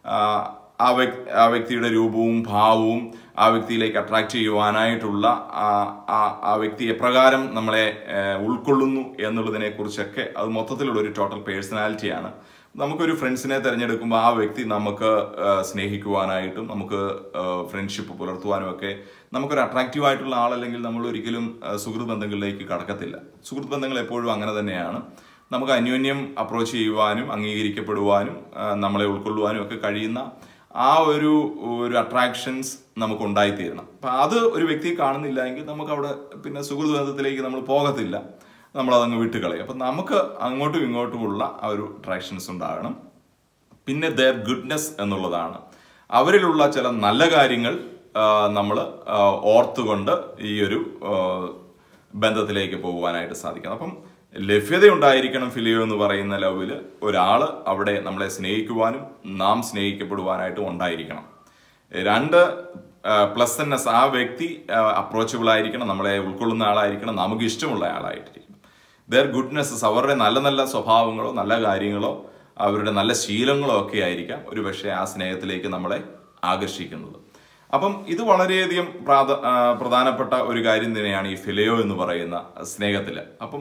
ആ വ്യക്തിയുടെ രൂപവും ഭാവവും ആ വ്യക്തിയിലേക്ക് അട്രാക്ട് ചെയ്യുവാനായിട്ടുള്ള ആ വ്യക്തി എപ്രകാരം നമ്മളെ ഉൾക്കൊള്ളുന്നു എന്നുള്ളതിനെ കുറിച്ചൊക്കെ അത് മൊത്തത്തിലുള്ള ഒരു ടോട്ടൽ പേഴ്സണാലിറ്റിയാണ്. നമുക്കൊരു ഫ്രണ്ട്സിനെ തിരഞ്ഞെടുക്കുമ്പോൾ ആ വ്യക്തി നമുക്ക് സ്നേഹിക്കുവാനായിട്ടും നമുക്ക് ഫ്രണ്ട്ഷിപ്പ് പുലർത്തുവാനും ഒക്കെ നമുക്കൊരു അട്രാക്റ്റീവ് ആയിട്ടുള്ള ആളല്ലെങ്കിൽ നമ്മൾ ഒരിക്കലും സുഹൃത്ത് ബന്ധങ്ങളിലേക്ക് കടക്കത്തില്ല. സുഹൃത്ത് ബന്ധങ്ങൾ എപ്പോഴും അങ്ങനെ തന്നെയാണ്. നമുക്ക് അന്യോന്യം അപ്രോച്ച് ചെയ്യുവാനും അംഗീകരിക്കപ്പെടുവാനും നമ്മളെ ഉൾക്കൊള്ളുവാനും ഒക്കെ കഴിയുന്ന ആ ഒരു അട്രാക്ഷൻസ് നമുക്ക് ഉണ്ടായിത്തീരണം. അപ്പം അത് ഒരു വ്യക്തി കാണുന്നില്ല എങ്കിൽ നമുക്ക് അവിടെ പിന്നെ സുഹൃത്ത് ബന്ധത്തിലേക്ക് നമ്മൾ പോകത്തില്ല, നമ്മളതങ്ങ് വിട്ടുകളയും. അപ്പം നമുക്ക് അങ്ങോട്ടും ഇങ്ങോട്ടുമുള്ള ആ ഒരു അട്രാക്ഷൻസ് ഉണ്ടാകണം. പിന്നെ ദെയർ ഗുഡ്നെസ് എന്നുള്ളതാണ്. അവരിലുള്ള ചില നല്ല കാര്യങ്ങൾ നമ്മൾ ഓർത്തുകൊണ്ട് ഈ ഒരു ബന്ധത്തിലേക്ക് പോകുവാനായിട്ട് സാധിക്കണം. അപ്പം ലഭ്യത ഉണ്ടായിരിക്കണം ഫിലിയോ എന്ന് പറയുന്ന ലവില്. ഒരാള് അവിടെ നമ്മളെ സ്നേഹിക്കുവാനും നാം സ്നേഹിക്കപ്പെടുവാനായിട്ടും ഉണ്ടായിരിക്കണം. 2 പ്ലസൻനെസ്, ആ വ്യക്തി അപ്രോച്ചബിൾ ആയിരിക്കണം, നമ്മളെ ഉൾക്കൊള്ളുന്ന ആളായിരിക്കണം, നമുക്ക് ഇഷ്ടമുള്ള ആളായിട്ടിരിക്കണം. ദർ ഗുഡ്നെസ്സസ്, അവരുടെ നല്ല നല്ല സ്വഭാവങ്ങളോ നല്ല കാര്യങ്ങളോ അവരുടെ നല്ല ശീലങ്ങളോ ഒക്കെ ആയിരിക്കാം ഒരുപക്ഷെ ആ സ്നേഹത്തിലേക്ക് നമ്മളെ ആകർഷിക്കുന്നത്. അപ്പം ഇത് വളരെയധികം പ്രധാനപ്പെട്ട ഒരു കാര്യം തന്നെയാണ് ഈ ഫിലിയോ എന്ന് പറയുന്ന സ്നേഹത്തിൽ. അപ്പം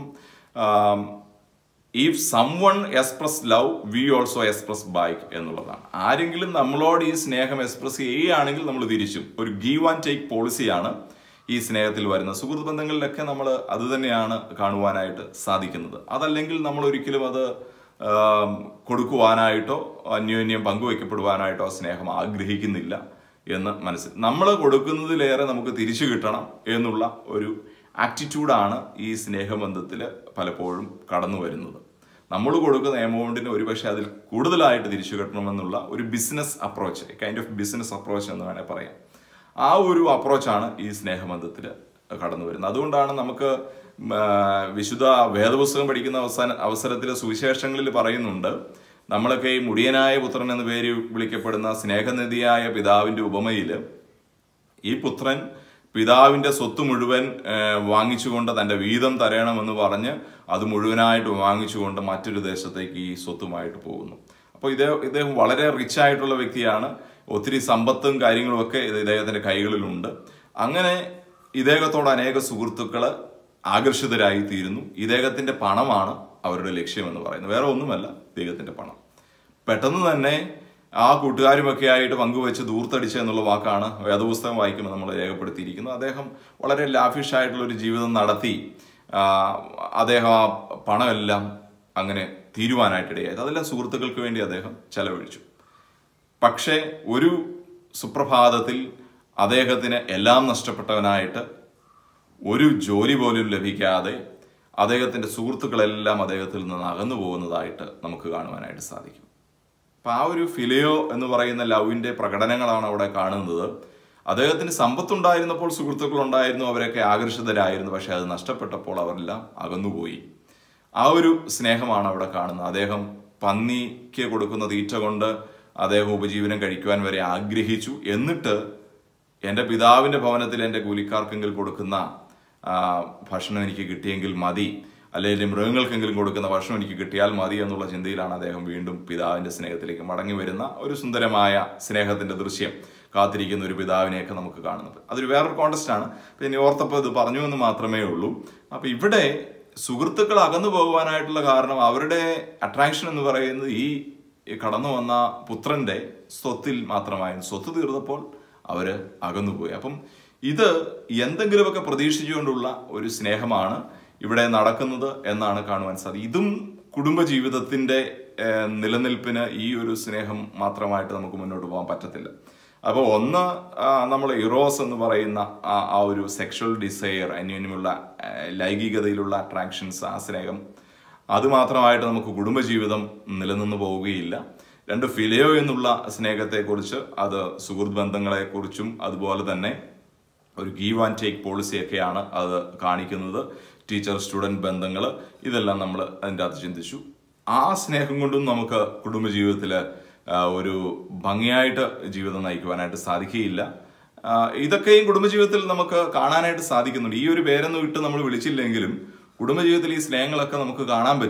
if someone express love we also express back എന്നുള്ളതാണ്. ആരെങ്കിലും നമ്മളോട് ഈ സ്നേഹം എക്സ്പ്രസ് ചെയ്യുകയാണെങ്കിൽ നമ്മൾ തിരിച്ചും. ഒരു ഗീവ് ആൻഡ് ടേക്ക് പോളിസിയാണ് ഈ സ്നേഹത്തിൽ വരുന്നത്. സുഹൃത്ത് ബന്ധങ്ങളിലൊക്കെ നമ്മൾ അത് തന്നെയാണ് കാണുവാനായിട്ട് സാധിക്കുന്നത്. അതല്ലെങ്കിൽ നമ്മൾ ഒരിക്കലും അത് കൊടുക്കുവാനായിട്ടോ അന്യോന്യം പങ്കുവയ്ക്കപ്പെടുവാനായിട്ടോ സ്നേഹം ആഗ്രഹിക്കുന്നില്ല എന്ന് നമ്മൾ കൊടുക്കുന്നതിലേറെ നമുക്ക് തിരിച്ചു കിട്ടണം എന്നുള്ള ഒരു ആറ്റിറ്റ്യൂഡാണ് ഈ സ്നേഹബന്ധത്തിൽ പലപ്പോഴും കടന്നു വരുന്നത്. നമ്മൾ കൊടുക്കുന്ന എമൗണ്ടിന് ഒരുപക്ഷെ അതിൽ കൂടുതലായിട്ട് തിരിച്ചു കിട്ടണമെന്നുള്ള ഒരു business approach, kind of business approach എന്ന് വേണേൽ പറയാം. ആ ഒരു അപ്രോച്ചാണ് ഈ സ്നേഹബന്ധത്തിൽ കടന്നു വരുന്നത്. അതുകൊണ്ടാണ് നമുക്ക് വിശുദ്ധ വേദപുസ്തകം പഠിക്കുന്ന അവസരത്തിൽ സുവിശേഷങ്ങളിൽ പറയുന്നുണ്ട്, നമ്മളൊക്കെ ഈ മുടിയനായ പുത്രൻ എന്ന പേര് വിളിക്കപ്പെടുന്ന സ്നേഹനിധിയായ പിതാവിന്റെ ഉപമയിൽ ഈ പുത്രൻ പിതാവിന്റെ സ്വത്ത് മുഴുവൻ വാങ്ങിച്ചുകൊണ്ട് തന്റെ വീതം തരണമെന്ന് പറഞ്ഞ് അത് മുഴുവനായിട്ട് വാങ്ങിച്ചുകൊണ്ട് മറ്റൊരു ദേശത്തേക്ക് ഈ സ്വത്തുമായിട്ട് പോകുന്നു. അപ്പോൾ ഇദ്ദേഹം വളരെ റിച്ച് ആയിട്ടുള്ള വ്യക്തിയാണ്. ഒത്തിരി സമ്പത്തും കാര്യങ്ങളും ഒക്കെ ഇദ്ദേഹത്തിന്റെ കൈകളിലുണ്ട്. അങ്ങനെ ഇദ്ദേഹത്തോട് അനേക സുഹൃത്തുക്കള് ആകർഷിതരായി തീരുന്നു. ഇദ്ദേഹത്തിന്റെ പണമാണ് അവരുടെ ലക്ഷ്യമെന്ന് പറയുന്നത്, വേറെ ഒന്നുമല്ല, ഇദ്ദേഹത്തിന്റെ പണം. പെട്ടെന്ന് തന്നെ ആ കൂട്ടുകാരുമൊക്കെ ആയിട്ട് പങ്കുവെച്ച് ദൂർത്തടിച്ച എന്നുള്ള വാക്കാണ് വേദപുസ്തകം വായിക്കുമ്പോൾ നമ്മൾ രേഖപ്പെടുത്തിയിരിക്കുന്നത്. അദ്ദേഹം വളരെ ലാഫിഷ് ആയിട്ടുള്ള ഒരു ജീവിതം നടത്തി അദ്ദേഹം ആ പണമെല്ലാം അങ്ങനെ തീരുവാനായിട്ടിടയായത്. അതെല്ലാം സുഹൃത്തുക്കൾക്ക് വേണ്ടി അദ്ദേഹം ചെലവഴിച്ചു. പക്ഷേ ഒരു സുപ്രഭാതത്തിൽ അദ്ദേഹത്തിന് എല്ലാം നഷ്ടപ്പെട്ടവനായിട്ട്, ഒരു ജോലി പോലും ലഭിക്കാതെ അദ്ദേഹത്തിന്റെ സുഹൃത്തുക്കളെല്ലാം അദ്ദേഹത്തിൽ നിന്ന് അകന്നു പോകുന്നതായിട്ട് നമുക്ക് കാണുവാനായിട്ട് സാധിക്കും. അപ്പൊ ആ ഒരു ഫിലിയോ എന്ന് പറയുന്ന ലവിന്റെ പ്രകടനങ്ങളാണ് അവിടെ കാണുന്നത്. അദ്ദേഹത്തിന് സമ്പത്തുണ്ടായിരുന്നപ്പോൾ സുഹൃത്തുക്കൾ ഉണ്ടായിരുന്നു, അവരൊക്കെ ആകർഷിതരായിരുന്നു. പക്ഷെ അത് നഷ്ടപ്പെട്ടപ്പോൾ അവരെല്ലാം അകന്നുപോയി. ആ ഒരു സ്നേഹമാണ് അവിടെ കാണുന്നത്. അദ്ദേഹം പന്നിക്ക് കൊടുക്കുന്ന തീറ്റ കൊണ്ട് അദ്ദേഹം ഉപജീവനം കഴിക്കുവാൻ വരെ ആഗ്രഹിച്ചു. എന്നിട്ട് എൻ്റെ പിതാവിന്റെ ഭവനത്തിൽ എൻ്റെ കൂലിക്കാർക്കെങ്കിലും കൊടുക്കുന്ന ഭക്ഷണം എനിക്ക് കിട്ടിയെങ്കിൽ മതി, അല്ലെങ്കിൽ മൃഗങ്ങൾക്കെങ്കിലും കൊടുക്കുന്ന ഭക്ഷണം എനിക്ക് കിട്ടിയാൽ മതി എന്നുള്ള ചിന്തയിലാണ് അദ്ദേഹം വീണ്ടും പിതാവിന്റെ സ്നേഹത്തിലേക്ക് മടങ്ങി വരുന്ന ഒരു സുന്ദരമായ സ്നേഹത്തിന്റെ ദൃശ്യം കാത്തിരിക്കുന്ന ഒരു പിതാവിനെയൊക്കെ നമുക്ക് കാണുന്നത്. അതൊരു വേറൊരു കോണ്ടസ്റ്റാണ്. പിന്നെ ഓർത്തപ്പോൾ ഇത് പറഞ്ഞു എന്ന് മാത്രമേ ഉള്ളൂ. അപ്പൊ ഇവിടെ സുഹൃത്തുക്കൾ അകന്നു പോകുവാനായിട്ടുള്ള കാരണം അവരുടെ അട്രാക്ഷൻ എന്ന് പറയുന്നത് ഈ കടന്നു വന്ന പുത്രന്റെ സ്വത്തിൽ മാത്രമായിരുന്നു. സ്വത്ത് തീർന്നപ്പോൾ അവര് അകന്നുപോയി. അപ്പം ഇത് എന്തെങ്കിലുമൊക്കെ പ്രതീക്ഷിച്ചുകൊണ്ടുള്ള ഒരു സ്നേഹമാണ് ഇവിടെ നടക്കുന്നത് എന്നാണ് കാണുവാൻ സാധിക്കും. ഇതും കുടുംബജീവിതത്തിന്റെ നിലനിൽപ്പിന് ഈ ഒരു സ്നേഹം മാത്രമായിട്ട് നമുക്ക് മുന്നോട്ട് പോകാൻ പറ്റത്തില്ല. അപ്പോൾ ഒന്ന്, നമ്മൾ ഇറോസ് എന്ന് പറയുന്ന ആ ഒരു സെക്ഷൽ ഡിസയർ, അന്യോന്യമുള്ള ലൈംഗികതയിലുള്ള അട്രാക്ഷൻസ്, ആ സ്നേഹം, അത് മാത്രമായിട്ട് നമുക്ക് കുടുംബജീവിതം നിലനിന്ന് പോവുകയില്ല. 2, ഫിലിയോ എന്നുള്ള സ്നേഹത്തെക്കുറിച്ച്, അത് സുഹൃത്ത് ബന്ധങ്ങളെക്കുറിച്ചും അതുപോലെ തന്നെ ഒരു ഗീവ് ആൻഡ് ടേക്ക് പോളിസിയൊക്കെയാണ് അത് കാണിക്കുന്നത്. ടീച്ചർ സ്റ്റുഡൻറ് ബന്ധങ്ങൾ, ഇതെല്ലാം നമ്മൾ അതിൻ്റെ അകത്ത് ചിന്തിച്ചു. ആ സ്നേഹം കൊണ്ടും നമുക്ക് കുടുംബജീവിതത്തിൽ ഒരു ഭംഗിയായിട്ട് ജീവിതം നയിക്കുവാനായിട്ട് സാധിക്കുകയില്ല. ഇതൊക്കെയും കുടുംബജീവിതത്തിൽ നമുക്ക് കാണാനായിട്ട് സാധിക്കുന്നുണ്ട്. ഈ ഒരു പേരൊന്നും ഇട്ട് നമ്മൾ വിളിച്ചില്ലെങ്കിലും കുടുംബജീവിതത്തിൽ ഈ സ്നേഹങ്ങളൊക്കെ നമുക്ക് കാണാൻ പറ്റും.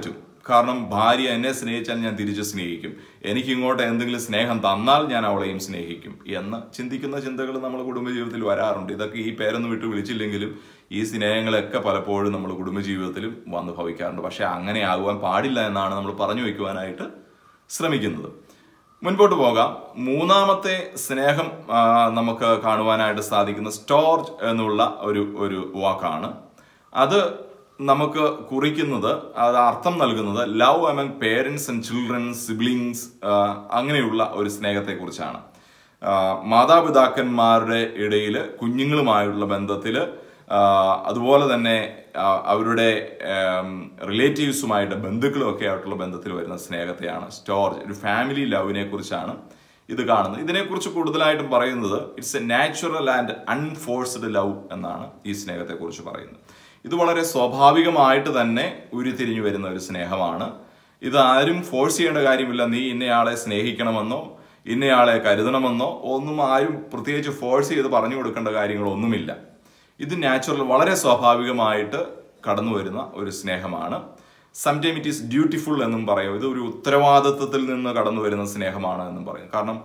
കാരണം ഭാര്യ എന്നെ സ്നേഹിച്ചാൽ ഞാൻ തിരിച്ച് സ്നേഹിക്കും, എനിക്ക് ഇങ്ങോട്ട് എന്തെങ്കിലും സ്നേഹം തന്നാൽ ഞാൻ അവളെയും സ്നേഹിക്കും എന്ന് ചിന്തിക്കുന്ന ചിന്തകൾ നമ്മുടെ കുടുംബജീവിതത്തിൽ വരാറുണ്ട്. ഇതൊക്കെ ഈ പേരൊന്നും വിട്ട് വിളിച്ചില്ലെങ്കിലും ഈ സ്നേഹങ്ങളൊക്കെ പലപ്പോഴും നമ്മൾ കുടുംബജീവിതത്തിലും വന്ന് ഭവിക്കാറുണ്ട്. പക്ഷെ അങ്ങനെ ആകുവാൻ പാടില്ല എന്നാണ് നമ്മൾ പറഞ്ഞു വയ്ക്കുവാനായിട്ട് ശ്രമിക്കുന്നത്. മുൻപോട്ട് പോകാം. മൂന്നാമത്തെ സ്നേഹം നമുക്ക് കാണുവാനായിട്ട് സാധിക്കുന്ന സ്റ്റോർജ് എന്നുള്ള ഒരു വാക്കാണ്. അത് നമുക്ക് കുറിക്കുന്നത്, അത് അർത്ഥം നൽകുന്നത് love among parents and children, siblings, അങ്ങനെയുള്ള ഒരു സ്നേഹത്തെ കുറിച്ചാണ്. മാതാപിതാക്കന്മാരുടെ ഇടയിൽ കുഞ്ഞുങ്ങളുമായുള്ള ബന്ധത്തിൽ, അതുപോലെ തന്നെ അവരുടെ റിലേറ്റീവ്സുമായിട്ട് ബന്ധുക്കളും ഒക്കെ ആയിട്ടുള്ള ബന്ധത്തിൽ വരുന്ന സ്നേഹത്തെയാണ് സ്റ്റോർജ്, ഒരു ഫാമിലി ലവിനെ കുറിച്ചാണ് ഇത് കാണുന്നത്. ഇതിനെക്കുറിച്ച് കൂടുതലായിട്ടും പറയുന്നത് it's a natural and unforced love എന്നാണ് ഈ സ്നേഹത്തെക്കുറിച്ച് പറയുന്നത്. ഇത് വളരെ സ്വാഭാവികമായിട്ട് തന്നെ ഉരുത്തിരിഞ്ഞു വരുന്ന ഒരു സ്നേഹമാണ്. ഇത് ആരും ഫോഴ്സ് ചെയ്യേണ്ട കാര്യമില്ല. നീ ഇന്നയാളെ സ്നേഹിക്കണമെന്നോ ഇന്നയാളെ കരുതണമെന്നോ ഒന്നും ആരും പ്രത്യേകിച്ച് ഫോഴ്സ് ചെയ്ത് പറഞ്ഞു കൊടുക്കേണ്ട കാര്യങ്ങളൊന്നുമില്ല. ഇത് നാച്ചുറൽ, വളരെ സ്വാഭാവികമായിട്ട് കടന്നു വരുന്ന ഒരു സ്നേഹമാണ്. സംടൈം ഇറ്റ് ഈസ് ഡ്യൂട്ടിഫുൾ എന്നും പറയും. ഇത് ഒരു ഉത്തരവാദിത്വത്തിൽ നിന്ന് കടന്നു വരുന്ന സ്നേഹമാണ് എന്നും പറയും. കാരണം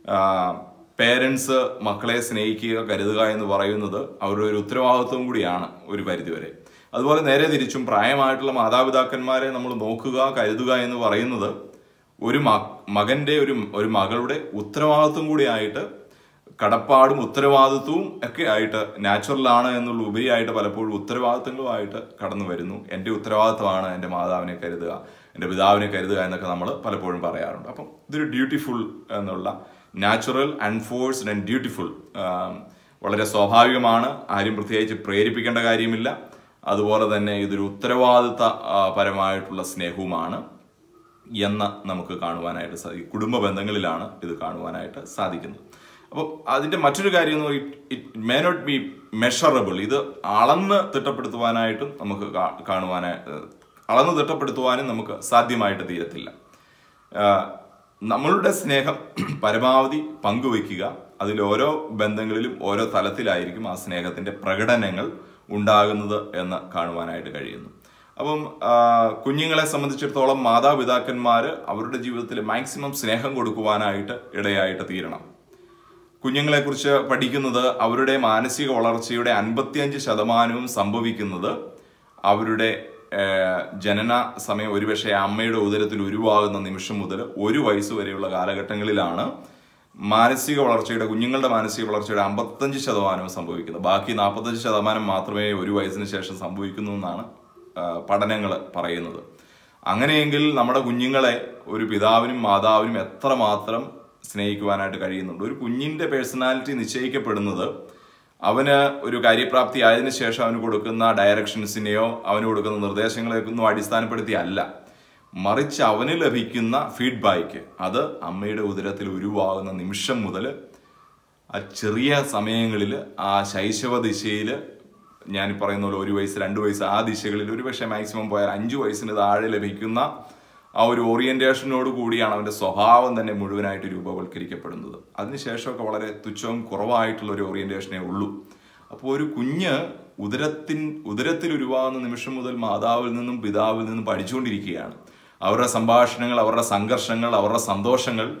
പേരൻസ് മക്കളെ സ്നേഹിക്കുക, കരുതുക എന്ന് പറയുന്നത് അവരുടെ ഒരു ഉത്തരവാദിത്വം കൂടിയാണ് ഒരു പരിധിവരെ. അതുപോലെ നേരെ തിരിച്ചും പ്രായമായിട്ടുള്ള മാതാപിതാക്കന്മാരെ നമ്മൾ നോക്കുക, കരുതുക എന്ന് പറയുന്നത് ഒരു മകന്റെ ഒരു മകളുടെ ഉത്തരവാദിത്വം കൂടിയായിട്ട്, കടപ്പാടും ഉത്തരവാദിത്വവും ഒക്കെ ആയിട്ട് നാച്ചുറലാണ് എന്നുള്ള ഉപരിയായിട്ട് പലപ്പോഴും ഉത്തരവാദിത്വങ്ങളുമായിട്ട് കടന്നു വരുന്നു. എൻ്റെ ഉത്തരവാദിത്വമാണ് എൻ്റെ മാതാവിനെ കരുതുക, എൻ്റെ പിതാവിനെ കരുതുക എന്നൊക്കെ നമ്മൾ പലപ്പോഴും പറയാറുണ്ട്. അപ്പം ഇതൊരു ഡ്യൂട്ടിഫുൾ എന്നുള്ള, നാച്ചുറൽ, അൺഫോഴ്സ്ഡ് ആൻഡ് ഡ്യൂട്ടിഫുൾ, വളരെ സ്വാഭാവികമാണ്. ആരും പ്രത്യേകിച്ച് പ്രേരിപ്പിക്കേണ്ട കാര്യമില്ല. അതുപോലെ തന്നെ ഇതൊരു ഉത്തരവാദിത്ത പരമായിട്ടുള്ള സ്നേഹവുമാണ് എന്ന് നമുക്ക് കാണുവാനായിട്ട് സാധിക്കും. കുടുംബ ബന്ധങ്ങളിലാണ് ഇത് കാണുവാനായിട്ട് സാധിക്കുന്നത്. അപ്പോൾ അതിൻ്റെ മറ്റൊരു കാര്യം എന്ന് പറയുന്നത് it may not be measurable. ഇത് അളന്ന് തിട്ടപ്പെടുത്തുവാനായിട്ടും നമുക്ക് അളന്ന് തിട്ടപ്പെടുത്തുവാനും നമുക്ക് സാധ്യമായിട്ട് തീരത്തില്ല. നമ്മളുടെ സ്നേഹം പരമാവധി പങ്കുവയ്ക്കുക. അതിൽ ഓരോ ബന്ധങ്ങളിലും ഓരോ തലത്തിലായിരിക്കും ആ സ്നേഹത്തിൻ്റെ പ്രകടനങ്ങൾ ഉണ്ടാകുന്നത് എന്ന് കാണുവാനായിട്ട് കഴിയുന്നു. അപ്പം കുഞ്ഞുങ്ങളെ സംബന്ധിച്ചിടത്തോളം മാതാപിതാക്കന്മാർ അവരുടെ ജീവിതത്തിൽ മാക്സിമം സ്നേഹം കൊടുക്കുവാനായിട്ട് ഇടയായിട്ട് തീരണം. കുഞ്ഞുങ്ങളെക്കുറിച്ച് പഠിക്കുന്നത് അവരുടെ മാനസിക വളർച്ചയുടെ 55% സംഭവിക്കുന്നത് അവരുടെ ജനന സമയം, ഒരുപക്ഷെ അമ്മയുടെ ഉദരത്തിൽ ഉരുവാകുന്ന നിമിഷം മുതൽ 1 വയസ്സ് വരെയുള്ള കാലഘട്ടങ്ങളിലാണ് കുഞ്ഞുങ്ങളുടെ മാനസിക വളർച്ചയുടെ 55% സംഭവിക്കുന്നത്. ബാക്കി 45% മാത്രമേ 1 വയസ്സിന് ശേഷം സംഭവിക്കുന്നു എന്നാണ് പഠനങ്ങൾ പറയുന്നത്. അങ്ങനെയെങ്കിൽ നമ്മുടെ കുഞ്ഞുങ്ങളെ ഒരു പിതാവിനും മാതാവിനും എത്രമാത്രം സ്നേഹിക്കുവാനായിട്ട് കഴിയുന്നുണ്ട്. ഒരു കുഞ്ഞിന്റെ പേഴ്സണാലിറ്റി നിശ്ചയിക്കപ്പെടുന്നത് അവന് ഒരു കാര്യപ്രാപ്തി ആയതിനു ശേഷം അവന് കൊടുക്കുന്ന ഡയറക്ഷൻസിനെയോ അവന് കൊടുക്കുന്ന നിർദ്ദേശങ്ങളെയൊന്നും അടിസ്ഥാനപ്പെടുത്തിയല്ല, മറിച്ച് അവന് ലഭിക്കുന്ന ഫീഡ്ബാക്ക് അത് അമ്മയുടെ ഉദരത്തിൽ ഉരുവാകുന്ന നിമിഷം മുതൽ ആ ചെറിയ സമയങ്ങളിൽ, ആ ശൈശവ ദിശയിൽ, ഞാൻ പറയുന്ന പോലെ 1 വയസ്സ് 2 വയസ്സ് ആ ദിശകളിൽ, ഒരുപക്ഷെ മാക്സിമം പോയാൽ 5 വയസ്സിന് താഴെ ലഭിക്കുന്ന ആ ഒരു ഓറിയന്റേഷനോട് കൂടിയാണ് അവന്റെ സ്വഭാവം തന്നെ മുഴുവനായിട്ട് രൂപവൽക്കരിക്കപ്പെടുന്നത്. അതിനുശേഷമൊക്കെ വളരെ തുച്ഛവും കുറവായിട്ടുള്ള ഒരു ഓറിയന്റേഷനേ ഉള്ളൂ. അപ്പോൾ ഒരു കുഞ്ഞ് ഉദരത്തിൽ ഉരുവാകുന്ന നിമിഷം മുതൽ മാതാവിൽ നിന്നും പിതാവിൽ നിന്നും പഠിച്ചുകൊണ്ടിരിക്കുകയാണ്. അവരുടെ സംഭാഷണങ്ങൾ, അവരുടെ സംഘർഷങ്ങൾ, അവരുടെ സന്തോഷങ്ങൾ,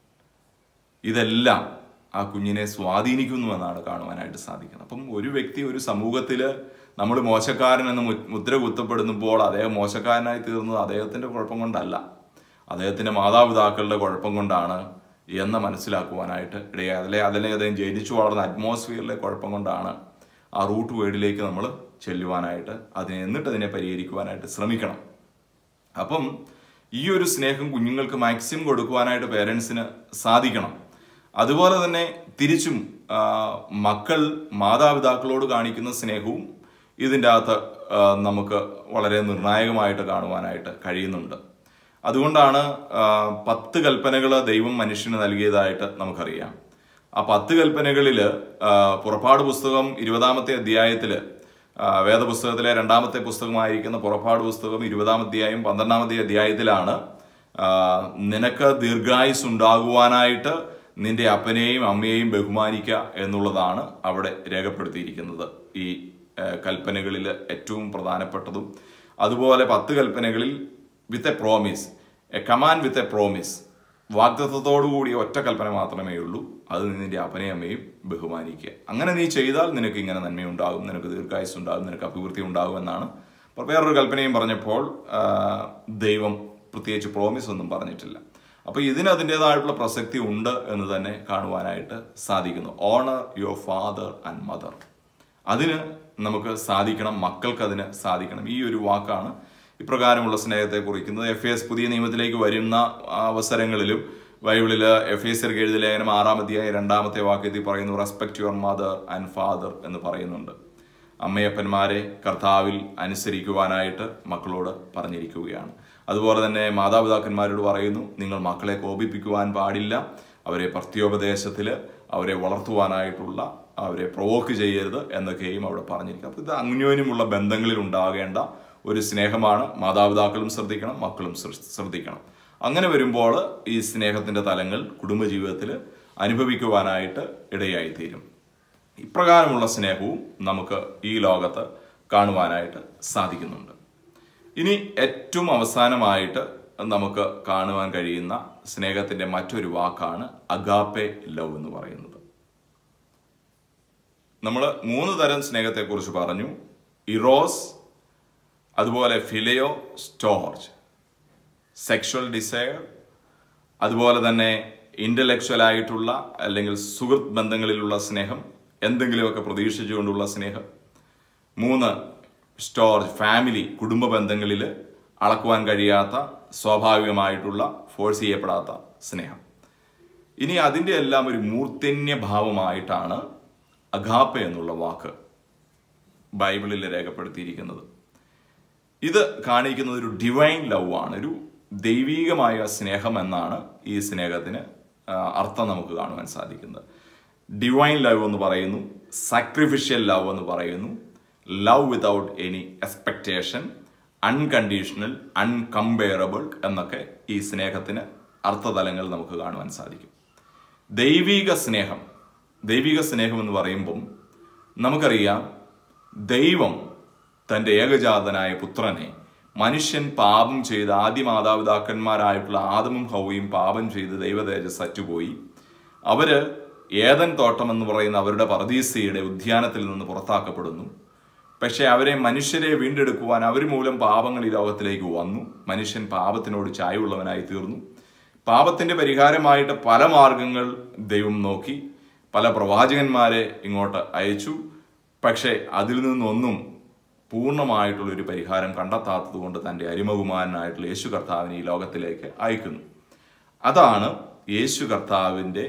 ഇതെല്ലാം ആ കുഞ്ഞിനെ സ്വാധീനിക്കുന്നുവെന്നാണ് കാണുവാനായിട്ട് സാധിക്കുന്നത്. അപ്പം ഒരു വ്യക്തി ഒരു സമൂഹത്തിൽ നമ്മൾ മോശക്കാരനെന്ന് മുദ്ര കുത്തപ്പെടുമ്പോൾ അദ്ദേഹം മോശക്കാരനായി തീർന്നത് അദ്ദേഹത്തിൻ്റെ കുഴപ്പം കൊണ്ടല്ല, അദ്ദേഹത്തിൻ്റെ മാതാപിതാക്കളുടെ കുഴപ്പം കൊണ്ടാണ് എന്ന് മനസ്സിലാക്കുവാനായിട്ട് ഇടയായി. അല്ലെങ്കിൽ അദ്ദേഹം ജനിച്ചു വളർന്ന അറ്റ്മോസ്ഫിയറിലെ കുഴപ്പം കൊണ്ടാണ്. ആ റൂട്ട് വേർഡിലേക്ക് നമ്മൾ ചെല്ലുവാനായിട്ട് എന്നിട്ട് അതിനെ പരിഹരിക്കുവാനായിട്ട് ശ്രമിക്കണം. അപ്പം ഈ ഒരു സ്നേഹം കുഞ്ഞുങ്ങൾക്ക് മാക്സിമം കൊടുക്കുവാനായിട്ട് പേരൻസിന് സാധിക്കണം. അതുപോലെ തന്നെ തിരിച്ചും മക്കൾ മാതാപിതാക്കളോട് കാണിക്കുന്ന സ്നേഹവും ഇതിൻ്റെ അകത്ത് നമുക്ക് വളരെ നിർണായകമായിട്ട് കാണുവാനായിട്ട് കഴിയുന്നുണ്ട്. അതുകൊണ്ടാണ് 10 കൽപ്പനകൾ ദൈവം മനുഷ്യന് നൽകിയതായിട്ട് നമുക്കറിയാം. ആ 10 കൽപ്പനകളിൽ പുറപ്പാട് പുസ്തകം 20-ാമത്തെ അധ്യായത്തിൽ, വേദപുസ്തകത്തിലെ 2-ാമത്തെ പുസ്തകമായിരിക്കുന്ന പുറപ്പാട് പുസ്തകം 20-ാം അധ്യായം 12-ാമത്തെ അധ്യായത്തിലാണ് നിനക്ക് ദീർഘായുസ് ഉണ്ടാകുവാനായിട്ട് നിന്റെ അപ്പനെയും അമ്മയെയും ബഹുമാനിക്കുക എന്നുള്ളതാണ് അവിടെ രേഖപ്പെടുത്തിയിരിക്കുന്നത്. ഈ കൽപ്പനകളിൽ ഏറ്റവും പ്രധാനപ്പെട്ടതും അതുപോലെ 10 കൽപ്പനകളിൽ with a promise, a command with a promise. വാഗ്ദത്തത്തോടുകൂടി ഒറ്റ കൽപ്പന മാത്രമേ ഉള്ളൂ, അത് നിന്റെ അപ്പനെയും അമ്മയും ബഹുമാനിക്കുക. അങ്ങനെ നീ ചെയ്താൽ നിനക്ക് ഇങ്ങനെ നന്മയുണ്ടാകും, നിനക്ക് ദീർഘായുസ് ഉണ്ടാകും, നിനക്ക് അഭിവൃദ്ധി ഉണ്ടാകും എന്നാണ്. വേറൊരു കൽപ്പനയും പറഞ്ഞപ്പോൾ ദൈവം പ്രത്യേകിച്ച് പ്രോമിസ് ഒന്നും പറഞ്ഞിട്ടില്ല. അപ്പോൾ ഇതിന് അതിൻ്റെതായിട്ടുള്ള പ്രസക്തി ഉണ്ട് എന്ന് തന്നെ കാണുവാനായിട്ട് സാധിക്കുന്നു. Honour your father and mother, അതിന് നമുക്ക് സാധിക്കണം, മക്കൾക്ക് അതിന് സാധിക്കണം. ഈ ഒരു വാക്കാണ് ഇപ്രകാരമുള്ള സ്നേഹത്തെ കുറിക്കുന്നത്. എഫേസ് പുതിയ നിയമത്തിലേക്ക് വരുന്ന അവസരങ്ങളിലും ബൈബിളിൽ എഫേസ്യർക്ക് എഴുതിയ ലേഖനം 6-ാം അധ്യായം 2-ാമത്തെ വാക്യത്തിൽ പറയുന്നു, respect your mother and father എന്ന് പറയുന്നുണ്ട്. അമ്മയപ്പന്മാരെ കർത്താവിൽ അനുസരിക്കുവാനായിട്ട് മക്കളോട് പറഞ്ഞിരിക്കുകയാണ്. അതുപോലെ തന്നെ മാതാപിതാക്കന്മാരോട് പറയുന്നു, നിങ്ങൾ മക്കളെ കോപിപ്പിക്കുവാൻ പാടില്ല, അവരെ പത്യോപദേശത്തിൽ അവരെ വളർത്തുവാനായിട്ടുള്ള, അവരെ പ്രൊവോക്ക് ചെയ്യരുത് എന്നൊക്കെയും അവിടെ പറഞ്ഞിരിക്കും. അപ്പോൾ ഇത് അന്യോന്യമുള്ള ബന്ധങ്ങളിൽ ഉണ്ടാകേണ്ട ഒരു സ്നേഹമാണ്. മാതാപിതാക്കളും ശ്രദ്ധിക്കണം, മക്കളും ശ്രദ്ധിക്കണം. അങ്ങനെ വരുമ്പോൾ ഈ സ്നേഹത്തിൻ്റെ തലങ്ങൾ കുടുംബജീവിതത്തിൽ അനുഭവിക്കുവാനായിട്ട് ഇടയായിത്തീരും. ഇപ്രകാരമുള്ള സ്നേഹവും നമുക്ക് ഈ ലോകത്ത് കാണുവാനായിട്ട് സാധിക്കുന്നുണ്ട്. ഇനി ഏറ്റവും അവസാനമായിട്ട് നമുക്ക് കാണുവാൻ കഴിയുന്ന സ്നേഹത്തിൻ്റെ മറ്റൊരു വാക്കാണ് അഗാപ്പെ ലവ് എന്ന് പറയുന്നത്. നമ്മൾ 3 തരം സ്നേഹത്തെക്കുറിച്ച് പറഞ്ഞു. ഇറോസ്, അതുപോലെ ഫിലിയോ, സ്റ്റോർജ്, സെക്ഷൽ ഡിസയർ, അതുപോലെ തന്നെ ഇന്റലക്ച്വൽ ആയിട്ടുള്ള അല്ലെങ്കിൽ സുഹൃത്ത് ബന്ധങ്ങളിലുള്ള സ്നേഹം, എന്തെങ്കിലുമൊക്കെ പ്രതീക്ഷിച്ചുകൊണ്ടുള്ള സ്നേഹം. 3 സ്റ്റോർജ്, ഫാമിലി, കുടുംബ ബന്ധങ്ങളിൽ അളക്കുവാൻ കഴിയാത്ത, സ്വാഭാവികമായിട്ടുള്ള, ഫോഴ്സ് ചെയ്യപ്പെടാത്ത സ്നേഹം. ഇനി അതിൻ്റെ എല്ലാം ഒരു മൂർധന്യ ഭാവമായിട്ടാണ് അഗാപ്പെ എന്നുള്ള വാക്ക് ബൈബിളിൽ രേഖപ്പെടുത്തിയിരിക്കുന്നത്. ഇത് കാണിക്കുന്നത് ഒരു ഡിവൈൻ ലവ് ആണ്, ഒരു ദൈവീകമായ സ്നേഹം എന്നാണ് ഈ സ്നേഹത്തിന് അർത്ഥം നമുക്ക് കാണുവാൻ സാധിക്കുന്നത്. ഡിവൈൻ ലവ് എന്ന് പറയുന്നു, സാക്രിഫിഷ്യൽ ലവ് എന്ന് പറയുന്നു, love without any expectation, unconditional, uncomparable എന്നൊക്കെ ഈ സ്നേഹത്തിന് അർത്ഥതലങ്ങൾ നമുക്ക് കാണുവാൻ സാധിക്കും. ദൈവിക സ്നേഹം എന്ന് പറയുമ്പം നമുക്കറിയാം, ദൈവം തൻ്റെ ഏകജാതനായ പുത്രനെ, മനുഷ്യൻ പാപം ചെയ്ത്, ആദ്യ മാതാപിതാക്കന്മാരായിട്ടുള്ള ആദമും ഹൗവയും പാപം ചെയ്ത് ദൈവതേജസ് അറ്റുപോയി. അവര് ഏദൻ തോട്ടം എന്ന് പറയുന്ന അവരുടെ പർദീസയുടെ ഉദ്യാനത്തിൽ നിന്ന് പുറത്താക്കപ്പെടുന്നു. പക്ഷെ അവരെ, മനുഷ്യരെ വീണ്ടെടുക്കുവാൻ അവർ മൂലം പാപങ്ങൾ ഈ ലോകത്തിലേക്ക് വന്നു. മനുഷ്യൻ പാപത്തിനോട് ചായവുള്ളവനായി തീർന്നു. പാപത്തിന്റെ പരിഹാരമായിട്ട് പല മാർഗങ്ങൾ ദൈവം നോക്കി, പല പ്രവാചകന്മാരെ ഇങ്ങോട്ട് അയച്ചു. പക്ഷെ അതിൽ നിന്നൊന്നും പൂർണ്ണമായിട്ടുള്ളൊരു പരിഹാരം കണ്ടെത്താത്തത് കൊണ്ട് തൻ്റെ അരിമകുമാരനായിട്ടുള്ള യേശു കർത്താവിനെ ഈ ലോകത്തിലേക്ക് അയക്കുന്നു. അതാണ് യേശു കർത്താവിൻ്റെ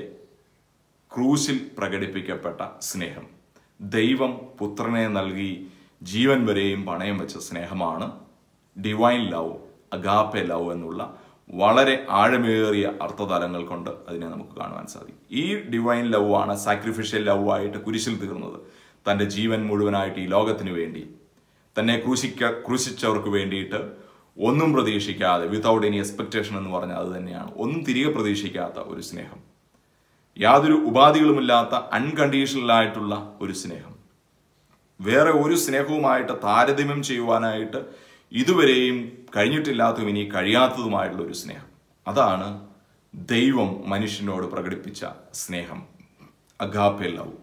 ക്രൂശിൽ പ്രകടിപ്പിക്കപ്പെട്ട സ്നേഹം. ദൈവം പുത്രനെ നൽകി ജീവൻ വരെയും പണയം വെച്ച സ്നേഹമാണ് ഡിവൈൻ ലവ്, അഗാപ്പെ ലവ് എന്നുള്ള വളരെ ആഴമേറിയ അർത്ഥതലങ്ങൾ കൊണ്ട് അതിനെ നമുക്ക് കാണുവാൻ സാധിക്കും. ഈ ഡിവൈൻ ലവ് ആണ് സാക്രിഫിഷ്യൽ ലവ് ആയിട്ട് കുരിശിൽ തീർന്നത്. തൻ്റെ ജീവൻ മുഴുവനായിട്ട് ഈ ലോകത്തിന് വേണ്ടി, തന്നെ ക്രൂശിച്ചവർക്ക് വേണ്ടിയിട്ട് ഒന്നും പ്രതീക്ഷിക്കാതെ, വിതൗട്ട് എനി എക്സ്പെക്ടേഷൻ എന്ന് പറഞ്ഞാൽ അത് തന്നെയാണ്, ഒന്നും തിരികെ പ്രതീക്ഷിക്കാത്ത ഒരു സ്നേഹം, യാതൊരു ഉപാധികളുമില്ലാത്ത അൺകണ്ടീഷണലായിട്ടുള്ള ഒരു സ്നേഹം, വേറെ ഒരു സ്നേഹവുമായിട്ട് താരതമ്യം ചെയ്യുവാനായിട്ട് ഇതുവരെയും കഴിഞ്ഞിട്ടില്ലാത്തതും ഇനി കഴിയാത്തതുമായിട്ടുള്ള ഒരു സ്നേഹം. അതാണ് ദൈവം മനുഷ്യനോട് പ്രകടിപ്പിച്ച സ്നേഹം, അഗാപ്പെ ലവ്.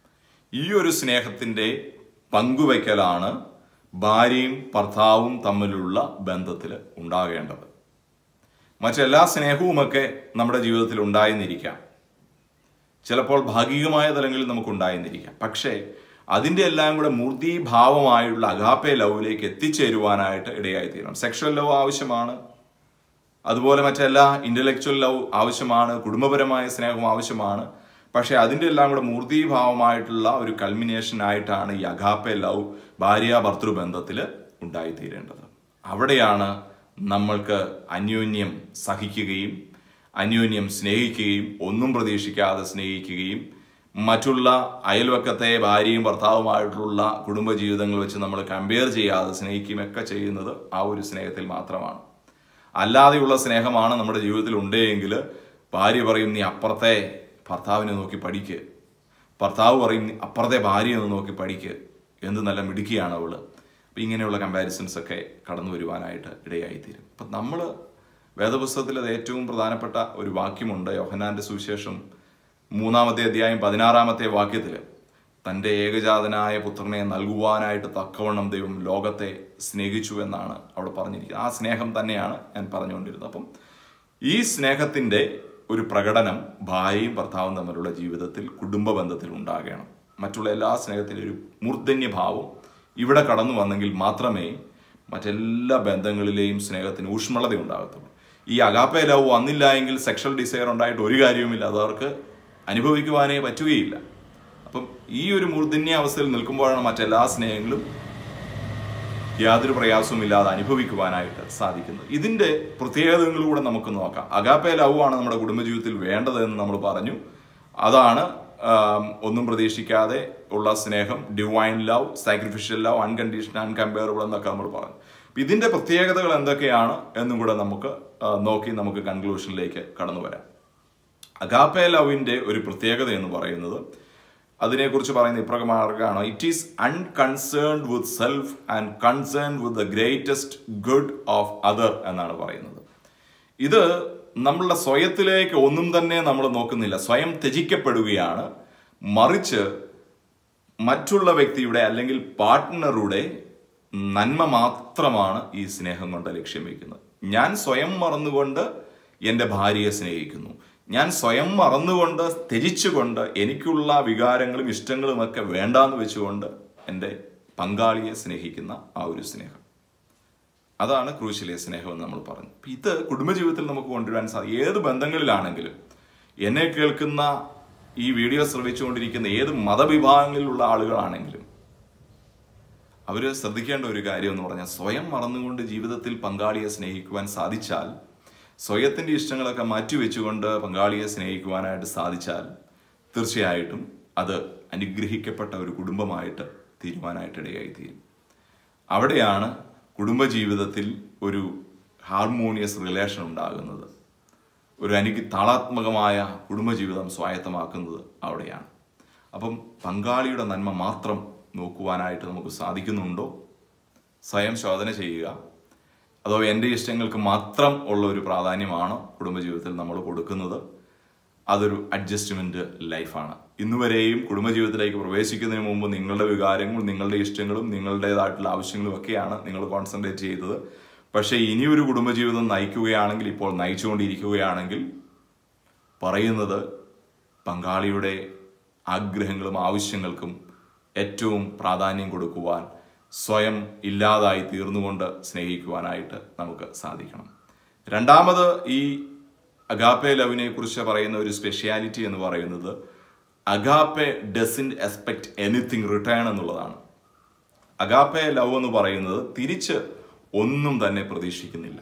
ഈ ഒരു സ്നേഹത്തിൻ്റെ പങ്കുവയ്ക്കലാണ് ഭാര്യയും ഭർത്താവും തമ്മിലുള്ള ബന്ധത്തിൽ ഉണ്ടാകേണ്ടത്. മറ്റെല്ലാ സ്നേഹവുമൊക്കെ നമ്മുടെ ജീവിതത്തിൽ ഉണ്ടായെന്നിരിക്കാം, ചിലപ്പോൾ ഭാഗികമായ തലങ്ങളിൽ നമുക്കുണ്ടായെന്നിരിക്കാം. പക്ഷേ അതിൻ്റെ എല്ലാം കൂടെ മൂർത്തീഭാവമായുള്ള അഗാപ്പെ ലവിലേക്ക് എത്തിച്ചേരുവാനായിട്ട് ഇടയായിത്തീരണം. സെക്ഷൽ ലവ് ആവശ്യമാണ്, അതുപോലെ മറ്റെല്ലാ ഇന്റലക്ച്വൽ ലവ് ആവശ്യമാണ്, കുടുംബപരമായ സ്നേഹം ആവശ്യമാണ്. പക്ഷെ അതിൻ്റെ എല്ലാം കൂടെ മൂർത്തീഭാവമായിട്ടുള്ള ഒരു കൾമിനേഷൻ ആയിട്ടാണ് ഈ അഗാപ്പെ ലവ് ഭാര്യ ഭർത്തൃബന്ധത്തിൽ ഉണ്ടായിത്തീരേണ്ടത്. അവിടെയാണ് നമ്മൾക്ക് അന്യോന്യം സഹിക്കുകയും അന്യോന്യം സ്നേഹിക്കുകയും ഒന്നും പ്രതീക്ഷിക്കാതെ സ്നേഹിക്കുകയും മറ്റുള്ള അയൽവക്കത്തെ ഭാര്യയും ഭർത്താവുമായിട്ടുള്ള കുടുംബജീവിതങ്ങൾ വെച്ച് നമ്മൾ കമ്പയർ ചെയ്യാതെ സ്നേഹിക്കുകയും ഒക്കെ ചെയ്യുന്നത് ആ ഒരു സ്നേഹത്തിൽ മാത്രമാണ്. അല്ലാതെയുള്ള സ്നേഹമാണ് നമ്മുടെ ജീവിതത്തിൽ ഉണ്ടെങ്കിൽ ഭാര്യ പറയും നീ അപ്പുറത്തെ ഭർത്താവിനെ നോക്കി പഠിക്ക്, ഭർത്താവ് പറയും അപ്പുറത്തെ ഭാര്യയെ ഒന്ന് നോക്കി പഠിക്ക്, എന്ത് നല്ല മിടുക്കിയാണ് അവള്, അപ്പം ഇങ്ങനെയുള്ള കമ്പാരിസൺസ് ഒക്കെ കടന്നു വരുവാനായിട്ട് ഇടയായിത്തീരും. അപ്പം നമ്മൾ വേദപുസ്തകത്തിൽ അത് ഏറ്റവും പ്രധാനപ്പെട്ട ഒരു വാക്യമുണ്ട്. യോഹന്നാന്റെ സുവിശേഷം 3-ാമത്തെ അധ്യായം 16-ാമത്തെ വാക്യത്തിൽ തൻ്റെ ഏകജാതനായ പുത്രനെ നൽകുവാനായിട്ട് തക്കവണ്ണം ദൈവം ലോകത്തെ സ്നേഹിച്ചു എന്നാണ് അവിടെ പറഞ്ഞിരിക്കുന്നത്. ആ സ്നേഹം തന്നെയാണ് ഞാൻ പറഞ്ഞുകൊണ്ടിരുന്നത്. അപ്പം ഈ സ്നേഹത്തിൻ്റെ ഒരു പ്രകടനം ഭാര്യയും ഭർത്താവും തമ്മിലുള്ള ജീവിതത്തിൽ, കുടുംബ ബന്ധത്തിൽ ഉണ്ടാകണം. മറ്റുള്ള എല്ലാ സ്നേഹത്തിൻ്റെ ഒരു മൂർധന്യഭാവം ഇവിടെ കടന്നു വന്നെങ്കിൽ മാത്രമേ മറ്റെല്ലാ ബന്ധങ്ങളിലെയും സ്നേഹത്തിന് ഊഷ്മളത ഉണ്ടാകത്തുള്ളൂ. ഈ അഗാപ്പെ ലവ് വന്നില്ല എങ്കിൽ സെക്ഷൽ ഡിസയർ ഉണ്ടായിട്ട് ഒരു കാര്യവുമില്ല, അത് അവർക്ക് അനുഭവിക്കുവാനേ പറ്റുകയില്ല. അപ്പം ഈ ഒരു മൂർധന്യ അവസ്ഥയിൽ നിൽക്കുമ്പോഴാണ് മറ്റെല്ലാ സ്നേഹങ്ങളും യാതൊരു പ്രയാസവും ഇല്ലാതെ അനുഭവിക്കുവാനായിട്ട് സാധിക്കുന്നത്. ഇതിൻ്റെ പ്രത്യേകതകളിലൂടെ നമുക്ക് നോക്കാം. അഗാപ്പെ ലവ് ആണ് നമ്മുടെ കുടുംബജീവിതത്തിൽ വേണ്ടതെന്ന് നമ്മൾ പറഞ്ഞു. അതാണ് ഒന്നും പ്രതീക്ഷിക്കാതെ ഉള്ള സ്നേഹം, divine love, sacrificial love, unconditional, uncomparable എന്നൊക്കെ നമ്മൾ പറഞ്ഞു. ഇതിൻ്റെ പ്രത്യേകതകൾ എന്തൊക്കെയാണ് എന്നും കൂടെ നമുക്ക് നോക്കി നമുക്ക് കൺക്ലൂഷനിലേക്ക് കടന്നു വരാം. അഗാപ്പെ ലവിൻ്റെ ഒരു പ്രത്യേകത എന്ന് പറയുന്നത്, അതിനെക്കുറിച്ച് പറയുന്ന ഇപ്രകാരമാണ്: it is unconcerned with self and concerned with the greatest good of other എന്നാണ് പറയുന്നത്. ഇത് നമ്മളുടെ സ്വയത്തിലേക്ക് ഒന്നും തന്നെ നമ്മൾ നോക്കുന്നില്ല, സ്വയം ത്യജിക്കപ്പെടുകയാണ്. മറിച്ച് മറ്റുള്ള വ്യക്തിയുടെ അല്ലെങ്കിൽ പാർട്ട്ണറുടെ നന്മ മാത്രമാണ് ഈ സ്നേഹം കൊണ്ട് ലക്ഷ്യം വയ്ക്കുന്നത്. ഞാൻ സ്വയം മറന്നുകൊണ്ട് എൻ്റെ ഭാര്യയെ സ്നേഹിക്കുന്നു, ഞാൻ സ്വയം മറന്നുകൊണ്ട് ത്യജിച്ചുകൊണ്ട് എനിക്കുള്ള വികാരങ്ങളും ഇഷ്ടങ്ങളുമൊക്കെ വേണ്ടാന്ന് വെച്ചുകൊണ്ട് എൻ്റെ പങ്കാളിയെ സ്നേഹിക്കുന്ന ആ ഒരു സ്നേഹം, അതാണ് ക്രൂശിലെ സ്നേഹം എന്ന് നമ്മൾ പറഞ്ഞു. ഇത് കുടുംബജീവിതത്തിൽ നമുക്ക് കൊണ്ടുവരാൻ സാധിക്കും. ഏത് ബന്ധങ്ങളിലാണെങ്കിലും, എന്നെ കേൾക്കുന്ന ഈ വീഡിയോ ശ്രവിച്ചുകൊണ്ടിരിക്കുന്ന ഏത് മതവിഭാഗങ്ങളിലുള്ള ആളുകളാണെങ്കിലും അവർ ശ്രദ്ധിക്കേണ്ട ഒരു കാര്യം എന്ന് പറഞ്ഞാൽ, സ്വയം മറന്നുകൊണ്ട് ജീവിതത്തിൽ പങ്കാളിയെ സ്നേഹിക്കുവാൻ സാധിച്ചാൽ, സ്വയത്തിൻ്റെ ഇഷ്ടങ്ങളൊക്കെ മാറ്റിവെച്ചുകൊണ്ട് പങ്കാളിയെ സ്നേഹിക്കുവാനായിട്ട് സാധിച്ചാൽ, തീർച്ചയായിട്ടും അത് അനുഗ്രഹിക്കപ്പെട്ട ഒരു കുടുംബമായിട്ട് തീരുമാനമായിട്ടിടയായിത്തീരും. അവിടെയാണ് കുടുംബജീവിതത്തിൽ ഒരു ഹാർമോണിയസ് റിലേഷൻ ഉണ്ടാകുന്നത്, ഒരു താളാത്മകമായ കുടുംബജീവിതം സ്വായത്തമാക്കുന്നത് അവിടെയാണ്. അപ്പം പങ്കാളിയുടെ നന്മ മാത്രം നോക്കുവാനായിട്ട് നമുക്ക് സാധിക്കുന്നുണ്ടോ? സ്വയം ശോധന ചെയ്യുക. അതോ എൻ്റെ ഇഷ്ടങ്ങൾക്ക് മാത്രം ഉള്ള ഒരു പ്രാധാന്യമാണോ കുടുംബജീവിതത്തിൽ നമ്മൾ കൊടുക്കുന്നത്? അതൊരു അഡ്ജസ്റ്റ്മെൻറ്റ് ലൈഫാണ്. ഇന്നുവരെയും കുടുംബജീവിതത്തിലേക്ക് പ്രവേശിക്കുന്നതിന് മുമ്പ് നിങ്ങളുടെ വികാരങ്ങളും നിങ്ങളുടെ ഇഷ്ടങ്ങളും നിങ്ങളുടേതായിട്ടുള്ള ആവശ്യങ്ങളും ഒക്കെയാണ് നിങ്ങൾ കോൺസെൻട്രേറ്റ് ചെയ്തത്. പക്ഷേ ഇനിയൊരു കുടുംബജീവിതം നയിക്കുകയാണെങ്കിൽ, ഇപ്പോൾ നയിച്ചുകൊണ്ടിരിക്കുകയാണെങ്കിൽ, പറയുന്നത് പങ്കാളിയുടെ ആഗ്രഹങ്ങളും ആവശ്യങ്ങൾക്കും ഏറ്റവും പ്രാധാന്യം കൊടുക്കുവാൻ, സ്വയം ഇല്ലാതായി തീർന്നുകൊണ്ട് സ്നേഹിക്കുവാനായിട്ട് നമുക്ക് സാധിക്കണം. രണ്ടാമത്, ഈ അഗാപ്പെ ലവിനെ കുറിച്ച് പറയുന്ന ഒരു സ്പെഷ്യാലിറ്റി എന്ന് പറയുന്നത്, agape doesn't expect anything return എന്നുള്ളതാണ്. അഗാപ്പെ ലവ് എന്ന് പറയുന്നത് തിരിച്ച് ഒന്നും തന്നെ പ്രതീക്ഷിക്കുന്നില്ല.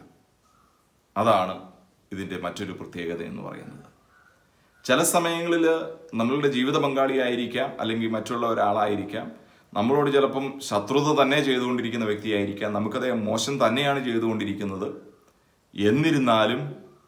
അതാണ് ഇതിൻ്റെ മറ്റൊരു പ്രത്യേകത എന്ന് പറയുന്നത്. ചില സമയങ്ങളിൽ നമ്മളുടെ ജീവിത പങ്കാളിയായിരിക്കാം, അല്ലെങ്കിൽ മറ്റുള്ള ഒരാളായിരിക്കാം, നമ്മളോട് ചിലപ്പം ശത്രുത തന്നെ ചെയ്തുകൊണ്ടിരിക്കുന്ന വ്യക്തിയായിരിക്കാം, നമുക്കത് മോശം തന്നെയാണ് ചെയ്തുകൊണ്ടിരിക്കുന്നത്. എന്നിരുന്നാലും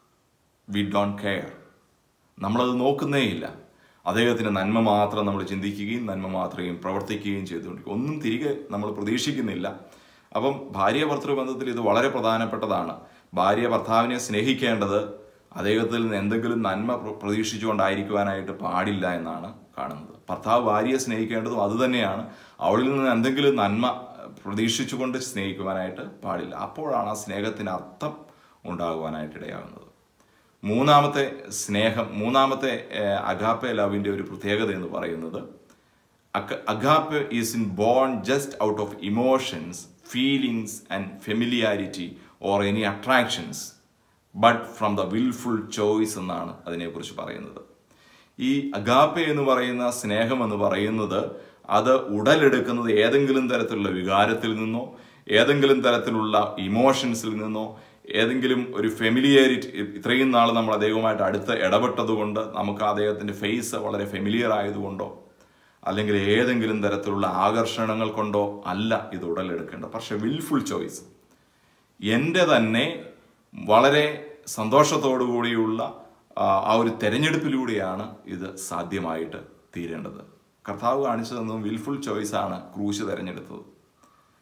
വി ഡോണ്ട് കെയർ, നമ്മളത് നോക്കുന്നേയില്ല. അദ്ദേഹത്തിൻ്റെ നന്മ മാത്രം നമ്മൾ ചിന്തിക്കുകയും നന്മ മാത്രമേ പ്രവർത്തിക്കുകയും ചെയ്തുകൊണ്ടിരിക്കും. ഒന്നും തിരികെ നമ്മൾ പ്രതീക്ഷിക്കുന്നില്ല. അപ്പം ഭാര്യ ഭർത്തൃ ബന്ധത്തിൽ ഇത് വളരെ പ്രധാനപ്പെട്ടതാണ്. ഭാര്യ ഭർത്താവിനെ സ്നേഹിക്കേണ്ടത് അദ്ദേഹത്തിൽ നിന്ന് എന്തെങ്കിലും നന്മ പ്രതീക്ഷിച്ചുകൊണ്ടായിരിക്കുവാനായിട്ട് പാടില്ല എന്നാണ് കാണുന്നത്. ഭർത്താവ് ഭാര്യയെ സ്നേഹിക്കേണ്ടതും അതുതന്നെയാണ്. അവളിൽ നിന്ന് എന്തെങ്കിലും നന്മ പ്രതീക്ഷിച്ചുകൊണ്ട് സ്നേഹിക്കുവാനായിട്ട് പാടില്ല. അപ്പോഴാണ് ആ സ്നേഹത്തിന് അർത്ഥം ഉണ്ടാകുവാനായിട്ട് ഇടയാകുന്നത്. മൂന്നാമത്തെ അഗാപ്പെ ലവിൻ്റെ ഒരു പ്രത്യേകത എന്ന് പറയുന്നത്, agape is inborn just out of emotions, feelings and familiarity or any attractions, but from the wilful choice എന്നാണ് അതിനെക്കുറിച്ച് പറയുന്നത്. ഈ അഗാപ്പെ എന്ന് പറയുന്ന സ്നേഹം എന്ന് പറയുന്നത്, അത് ഉടലെടുക്കുന്നത് ഏതെങ്കിലും തരത്തിലുള്ള വികാരത്തിൽ നിന്നോ, ഏതെങ്കിലും തരത്തിലുള്ള ഇമോഷൻസിൽ നിന്നോ, ഏതെങ്കിലും ഒരു ഫെമിലിയറിറ്റി, ഇത്രയും നാൾ നമ്മൾ അദ്ദേഹവുമായിട്ട് അടുത്ത് ഇടപെട്ടതുകൊണ്ട് നമുക്ക് അദ്ദേഹത്തിൻ്റെ ഫേസ് വളരെ ഫെമിലിയർ ആയതുകൊണ്ടോ, അല്ലെങ്കിൽ ഏതെങ്കിലും തരത്തിലുള്ള ആകർഷണങ്ങൾ കൊണ്ടോ അല്ല ഇത് ഉടലെടുക്കേണ്ടത്. പക്ഷെ വിൽഫുൾ ചോയ്സ്, എൻ്റെ തന്നെ വളരെ സന്തോഷത്തോടു കൂടിയുള്ള ആ ഒരു തെരഞ്ഞെടുപ്പിലൂടെയാണ് ഇത് സാധ്യമായിട്ട് തീരേണ്ടത്. കർത്താവ് കാണിച്ചു തന്നതും വിൽഫുൾ ചോയ്സാണ് ക്രൂശ് തിരഞ്ഞെടുത്തത്.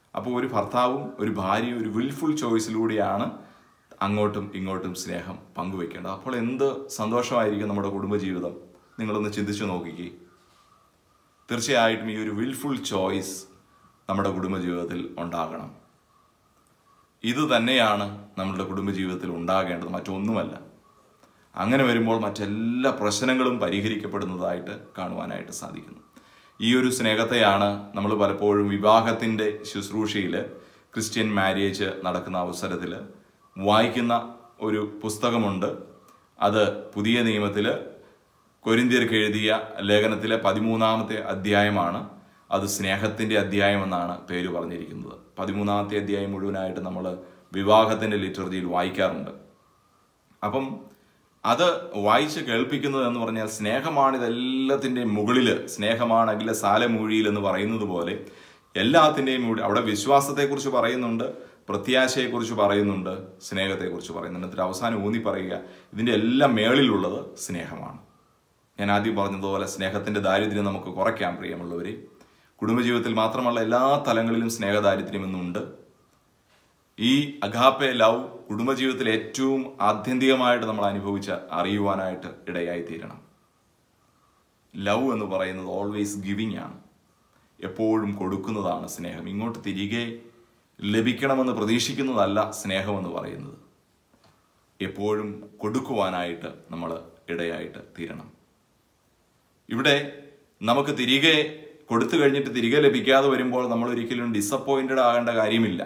അപ്പോൾ ഒരു ഭർത്താവും ഒരു ഭാര്യയും ഒരു വിൽഫുൾ ചോയ്സിലൂടെയാണ് അങ്ങോട്ടും ഇങ്ങോട്ടും സ്നേഹം പങ്കുവെക്കേണ്ടത്. അപ്പോൾ എന്ത് സന്തോഷമായിരിക്കും നമ്മുടെ കുടുംബജീവിതം, നിങ്ങളൊന്ന് ചിന്തിച്ചു നോക്കിക്കേ. തീർച്ചയായിട്ടും ഈ ഒരു വിൽഫുൾ ചോയ്സ് നമ്മുടെ കുടുംബജീവിതത്തിൽ ഉണ്ടാകണം. ഇത് തന്നെയാണ് നമ്മുടെ കുടുംബജീവിതത്തിൽ ഉണ്ടാകേണ്ടത്, മറ്റൊന്നുമല്ല. അങ്ങനെ വരുമ്പോൾ മറ്റെല്ലാ പ്രശ്നങ്ങളും പരിഹരിക്കപ്പെടുന്നതായിട്ട് കാണുവാനായിട്ട് സാധിക്കുന്നു. ഈ ഒരു സ്നേഹത്തെയാണ് നമ്മൾ പലപ്പോഴും വിവാഹത്തിൻ്റെ ശുശ്രൂഷയിൽ, ക്രിസ്ത്യൻ മാരേജ് നടക്കുന്ന അവസരത്തിൽ വായിക്കുന്ന ഒരു പുസ്തകമുണ്ട്. അത് പുതിയ നിയമത്തിൽ കൊരിന്ത്യർക്ക് എഴുതിയ ലേഖനത്തിലെ 13-ാമത്തെ അധ്യായമാണ്. അത് സ്നേഹത്തിൻ്റെ അധ്യായം എന്നാണ് പേര് പറഞ്ഞിരിക്കുന്നത്. 13-ാമത്തെ അധ്യായം മുഴുവനായിട്ട് നമ്മൾ വിവാഹത്തിൻ്റെ ലിറ്റർജിയിൽ വായിക്കാറുണ്ട്. അപ്പം അത് വായിച്ച് കേൾപ്പിക്കുന്നത് എന്ന് പറഞ്ഞാൽ സ്നേഹമാണ് ഇതെല്ലാത്തിൻ്റെയും മുകളിൽ, സ്നേഹമാണ് അഖില സാലമൂഴിയിൽ എന്ന് പറയുന്നത് പോലെ എല്ലാത്തിൻ്റെയും മുകളിൽ. അവിടെ വിശ്വാസത്തെക്കുറിച്ച് പറയുന്നുണ്ട്, പ്രത്യാശയെക്കുറിച്ച് പറയുന്നുണ്ട്, സ്നേഹത്തെക്കുറിച്ച് പറയുന്നുണ്ട്. എന്നിട്ട് അവസാനം ഊന്നി പറയുക ഇതിൻ്റെ എല്ലാം മേളിലുള്ളത് സ്നേഹമാണ്. ഞാൻ ആദ്യം പറഞ്ഞതുപോലെ സ്നേഹത്തിൻ്റെ ദാരിദ്ര്യം നമുക്ക് കുറയ്ക്കാം പ്രിയമുള്ളവരെ. കുടുംബജീവിതത്തിൽ മാത്രമല്ല, എല്ലാ തലങ്ങളിലും സ്നേഹദാരിദ്ര്യം എന്നുണ്ട്. ഈ അഗാപ്പെ ലവ് കുടുംബജീവിതത്തിൽ ഏറ്റവും ആത്യന്തികമായിട്ട് നമ്മൾ അറിയുവാനായിട്ട് ഇടയായി തീരണം. ലവ് എന്ന് പറയുന്നത് ഓൾവേസ് ഗിവിങ് ആണ്, എപ്പോഴും കൊടുക്കുന്നതാണ് സ്നേഹം. ഇങ്ങോട്ട് തിരികെ ലഭിക്കണമെന്ന് പ്രതീക്ഷിക്കുന്നതല്ല സ്നേഹമെന്ന് പറയുന്നത്. എപ്പോഴും കൊടുക്കുവാനായിട്ട് നമ്മൾ ഇടയായിട്ട് തീരണം. ഇവിടെ നമുക്ക് തിരികെ കൊടുത്തു കഴിഞ്ഞിട്ട് തിരികെ ലഭിക്കാതെ വരുമ്പോൾ നമ്മൾ ഒരിക്കലും ഡിസപ്പോയിന്റഡ് ആകേണ്ട കാര്യമില്ല.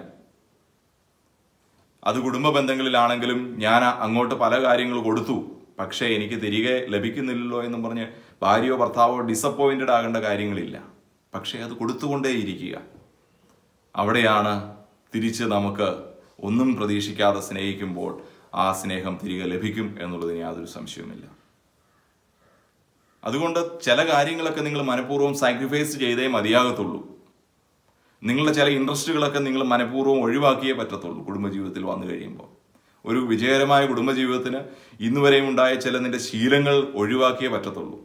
അത് കുടുംബ ബന്ധങ്ങളിലാണെങ്കിലും ഞാൻ അങ്ങോട്ട് പല കാര്യങ്ങൾ കൊടുത്തു, പക്ഷേ എനിക്ക് തിരികെ ലഭിക്കുന്നില്ലല്ലോ എന്നും പറഞ്ഞ് ഭാര്യയോ ഭർത്താവോ ഡിസപ്പോയിന്റഡ് ആകേണ്ട കാര്യങ്ങളില്ല. പക്ഷേ അത് കൊടുത്തുകൊണ്ടേയിരിക്കുക. അവിടെയാണ് തിരിച്ച് നമുക്ക് ഒന്നും പ്രതീക്ഷിക്കാതെ സ്നേഹിക്കുമ്പോൾ ആ സ്നേഹം തിരികെ ലഭിക്കും എന്നുള്ളതിന് യാതൊരു സംശയവുമില്ല. അതുകൊണ്ട് ചില കാര്യങ്ങളൊക്കെ നിങ്ങൾ മനഃപൂർവ്വം സാക്രിഫൈസ് ചെയ്തേ മതിയാകത്തുള്ളൂ. നിങ്ങളുടെ ചില ഇൻട്രസ്റ്റുകളൊക്കെ നിങ്ങൾ മനഃപൂർവ്വം ഒഴിവാക്കിയേ പറ്റത്തുള്ളൂ. കുടുംബജീവിതത്തിൽ വന്നു കഴിയുമ്പോൾ ഒരു വിജയകരമായ കുടുംബജീവിതത്തിന് ഇന്നുവരെയും ഉണ്ടായ ചില നിന്റെ ശീലങ്ങൾ ഒഴിവാക്കിയേ പറ്റത്തുള്ളൂ.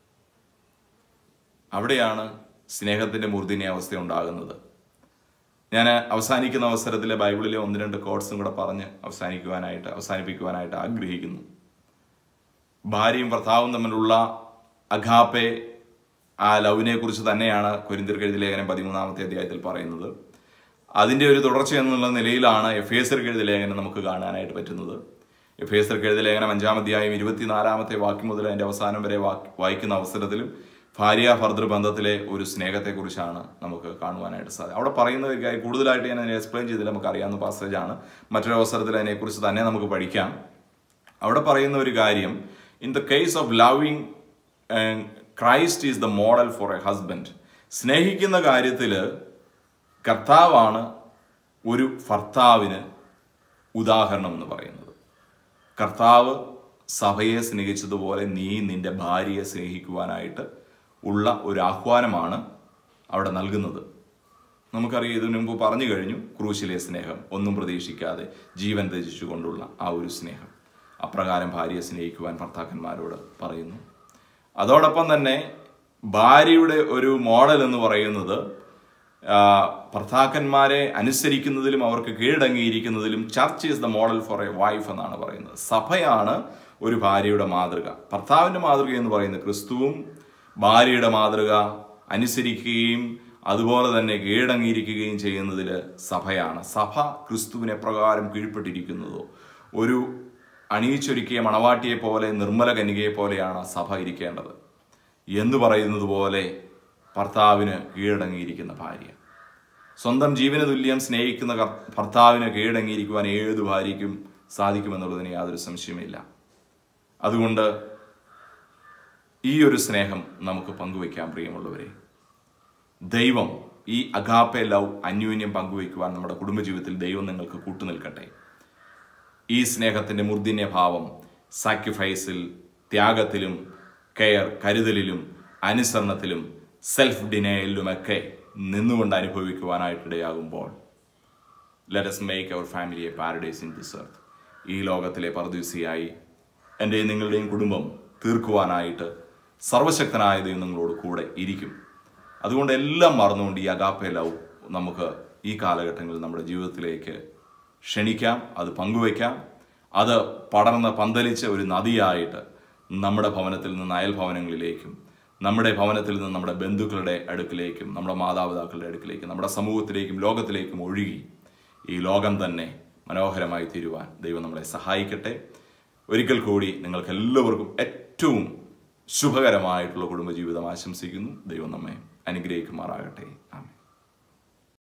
അവിടെയാണ് സ്നേഹത്തിന്റെ മൂർധന്യ അവസ്ഥ ഉണ്ടാകുന്നത്. ഞാൻ അവസാനിക്കുന്ന അവസരത്തിൽ ബൈബിളിലെ 1-2 കോട്സും കൂടെ പറഞ്ഞ് അവസാനിപ്പിക്കുവാനായിട്ട് ആഗ്രഹിക്കുന്നു. ഭാര്യയും ഭർത്താവും തമ്മിലുള്ള അഗാപ്പെ, ആ ലവിനെ കുറിച്ച് തന്നെയാണ് കൊരിന്ത്യർക്ക് എഴുതിയ ലേഖനം 13-ാമത്തെ അധ്യായത്തിൽ പറയുന്നത്. അതിൻ്റെ ഒരു തുടർച്ച എന്നുള്ള നിലയിലാണ് എഫേസ്യർക്ക് എഴുതിയ ലേഖനം നമുക്ക് കാണാനായിട്ട് പറ്റുന്നത്. എഫേസ്യർക്ക് എഴുതിയ ലേഖനം 5-ാം അധ്യായം 24-ാമത്തെ വാക്യം മുതൽ അതിൻ്റെ അവസാനം വരെ വായിക്കുന്ന അവസരത്തിലും ഭാര്യ ഭർതൃ ബന്ധത്തിലെ ഒരു സ്നേഹത്തെക്കുറിച്ചാണ് നമുക്ക് കാണുവാനായിട്ട് സാധിക്കും. അവിടെ പറയുന്ന കാര്യം കൂടുതലായിട്ട് ഞാൻ അതിനെ എക്സ്പ്ലെയിൻ ചെയ്തില്ല, നമുക്ക് അറിയാവുന്ന പാസേജാണ്. മറ്റൊരു അവസരത്തിൽ അതിനെക്കുറിച്ച് തന്നെ നമുക്ക് പഠിക്കാം. അവിടെ പറയുന്ന ഒരു കാര്യം, in the case of loving Christ is the model for a husband. സ്നേഹിക്കുന്ന കാര്യത്തിൽ കർത്താവാണ് ഒരു ഭർത്താവിന് ഉദാഹരണം എന്ന് പറയുന്നത്. കർത്താവ് സഭയെ സ്നേഹിച്ചതുപോലെ നീ നിന്റെ ഭാര്യയെ സ്നേഹിക്കുവാനായിട്ട് ഉള്ള ഒരു ആഹ്വാനമാണ് അവിടെ നൽകുന്നത്. നമുക്കറിയാം, ഇതിനു മുമ്പ് പറഞ്ഞു കഴിഞ്ഞു, ക്രൂശിലെ സ്നേഹം, ഒന്നും പ്രതീക്ഷിക്കാതെ ജീവൻ ത്യജിച്ചുകൊണ്ടുള്ള ആ ഒരു സ്നേഹം. അപ്രകാരം ഭാര്യയെ സ്നേഹിക്കുവാൻ ഭർത്താക്കന്മാരോട് പറയുന്നു. അതോടൊപ്പം തന്നെ ഭാര്യയുടെ ഒരു മോഡൽ എന്ന് പറയുന്നത് ഭർത്താക്കന്മാരെ അനുസരിക്കുന്നതിലും അവർക്ക് കീഴടങ്ങിയിരിക്കുന്നതിലും church is the model for a wife എന്നാണ് പറയുന്നത്. സഭയാണ് ഒരു ഭാര്യയുടെ മാതൃക. ഭർത്താവിൻ്റെ മാതൃക എന്ന് പറയുന്നത് ക്രിസ്തുവും ഭാര്യയുടെ മാതൃക അനുസരിക്കുകയും അതുപോലെ തന്നെ കീഴടങ്ങിയിരിക്കുകയും ചെയ്യുന്നതിൽ സഭയാണ്. സഭ ക്രിസ്തുവിനെ പ്രകാരം കീഴ്പ്പെട്ടിരിക്കുന്നതോ ഒരു അണിയിച്ചൊരുക്കിയ മണവാട്ടിയെ പോലെ, നിർമ്മല കന്യകയെ പോലെയാണ് സഭ ഇരിക്കേണ്ടത് എന്ന് പറയുന്നത് പോലെ ഭർത്താവിന് കീഴടങ്ങിയിരിക്കുന്ന ഭാര്യ, സ്വന്തം ജീവന തുല്യം സ്നേഹിക്കുന്ന ഭർത്താവിന് കീഴടങ്ങിയിരിക്കുവാൻ ഏത് ഭാര്യയ്ക്കും സാധിക്കുമെന്നുള്ളതിന് യാതൊരു സംശയമില്ല. അതുകൊണ്ട് ഈ ഒരു സ്നേഹം നമുക്ക് പങ്കുവയ്ക്കാം പ്രിയമുള്ളവരെ. ദൈവം ഈ അഗാപ്പെ ലവ് അന്യോന്യം പങ്കുവയ്ക്കുവാൻ നമ്മുടെ കുടുംബജീവിതത്തിൽ ദൈവം നിങ്ങൾക്ക് കൂട്ടുനിൽക്കട്ടെ. ഈ സ്നേഹത്തിൻ്റെ മൂർധന്യ ഭാവം സാക്രിഫൈസിൽ, ത്യാഗത്തിലും, കെയർ, കരുതലിലും, അനുസരണത്തിലും, സെൽഫ് ഡിനയലിലുമൊക്കെ നിന്നുകൊണ്ട് അനുഭവിക്കുവാനായിട്ടിടയാകുമ്പോൾ let us make our family a paradise in this earth. ഈ ലോകത്തിലെ പർദീസിയായി എൻ്റെയും നിങ്ങളുടെയും കുടുംബം തീർക്കുവാനായിട്ട് സർവശക്തനായ ദൈവം നിങ്ങളോട് കൂടെ ഇരിക്കും. അതുകൊണ്ട് എല്ലാം മറന്നുകൊണ്ട് ഈ അഗാപ്പെ ലവ് നമുക്ക് ഈ കാലഘട്ടങ്ങളിൽ നമ്മുടെ ജീവിതത്തിലേക്ക് ക്ഷണിക്കാം, അത് പങ്കുവയ്ക്കാം. അത് പടർന്ന് പന്തലിച്ച് ഒരു നദിയായിട്ട് നമ്മുടെ ഭവനത്തിൽ നിന്ന് അയൽഭവനങ്ങളിലേക്കും, നമ്മുടെ ഭവനത്തിൽ നിന്ന് നമ്മുടെ ബന്ധുക്കളുടെ അടുക്കിലേക്കും, നമ്മുടെ മാതാപിതാക്കളുടെ അടുക്കിലേക്കും, നമ്മുടെ സമൂഹത്തിലേക്കും ലോകത്തിലേക്കും ഒഴുകി ഈ ലോകം തന്നെ മനോഹരമായി തീരുവാൻ ദൈവം നമ്മളെ സഹായിക്കട്ടെ. ഒരിക്കൽ കൂടി നിങ്ങൾക്ക് എല്ലാവർക്കും ഏറ്റവും ശുഭകരമായിട്ടുള്ള കുടുംബജീവിതം ആശംസിക്കുന്നു. ദൈവം നമ്മെ അനുഗ്രഹിക്കുമാറാകട്ടെ. ആമേൻ.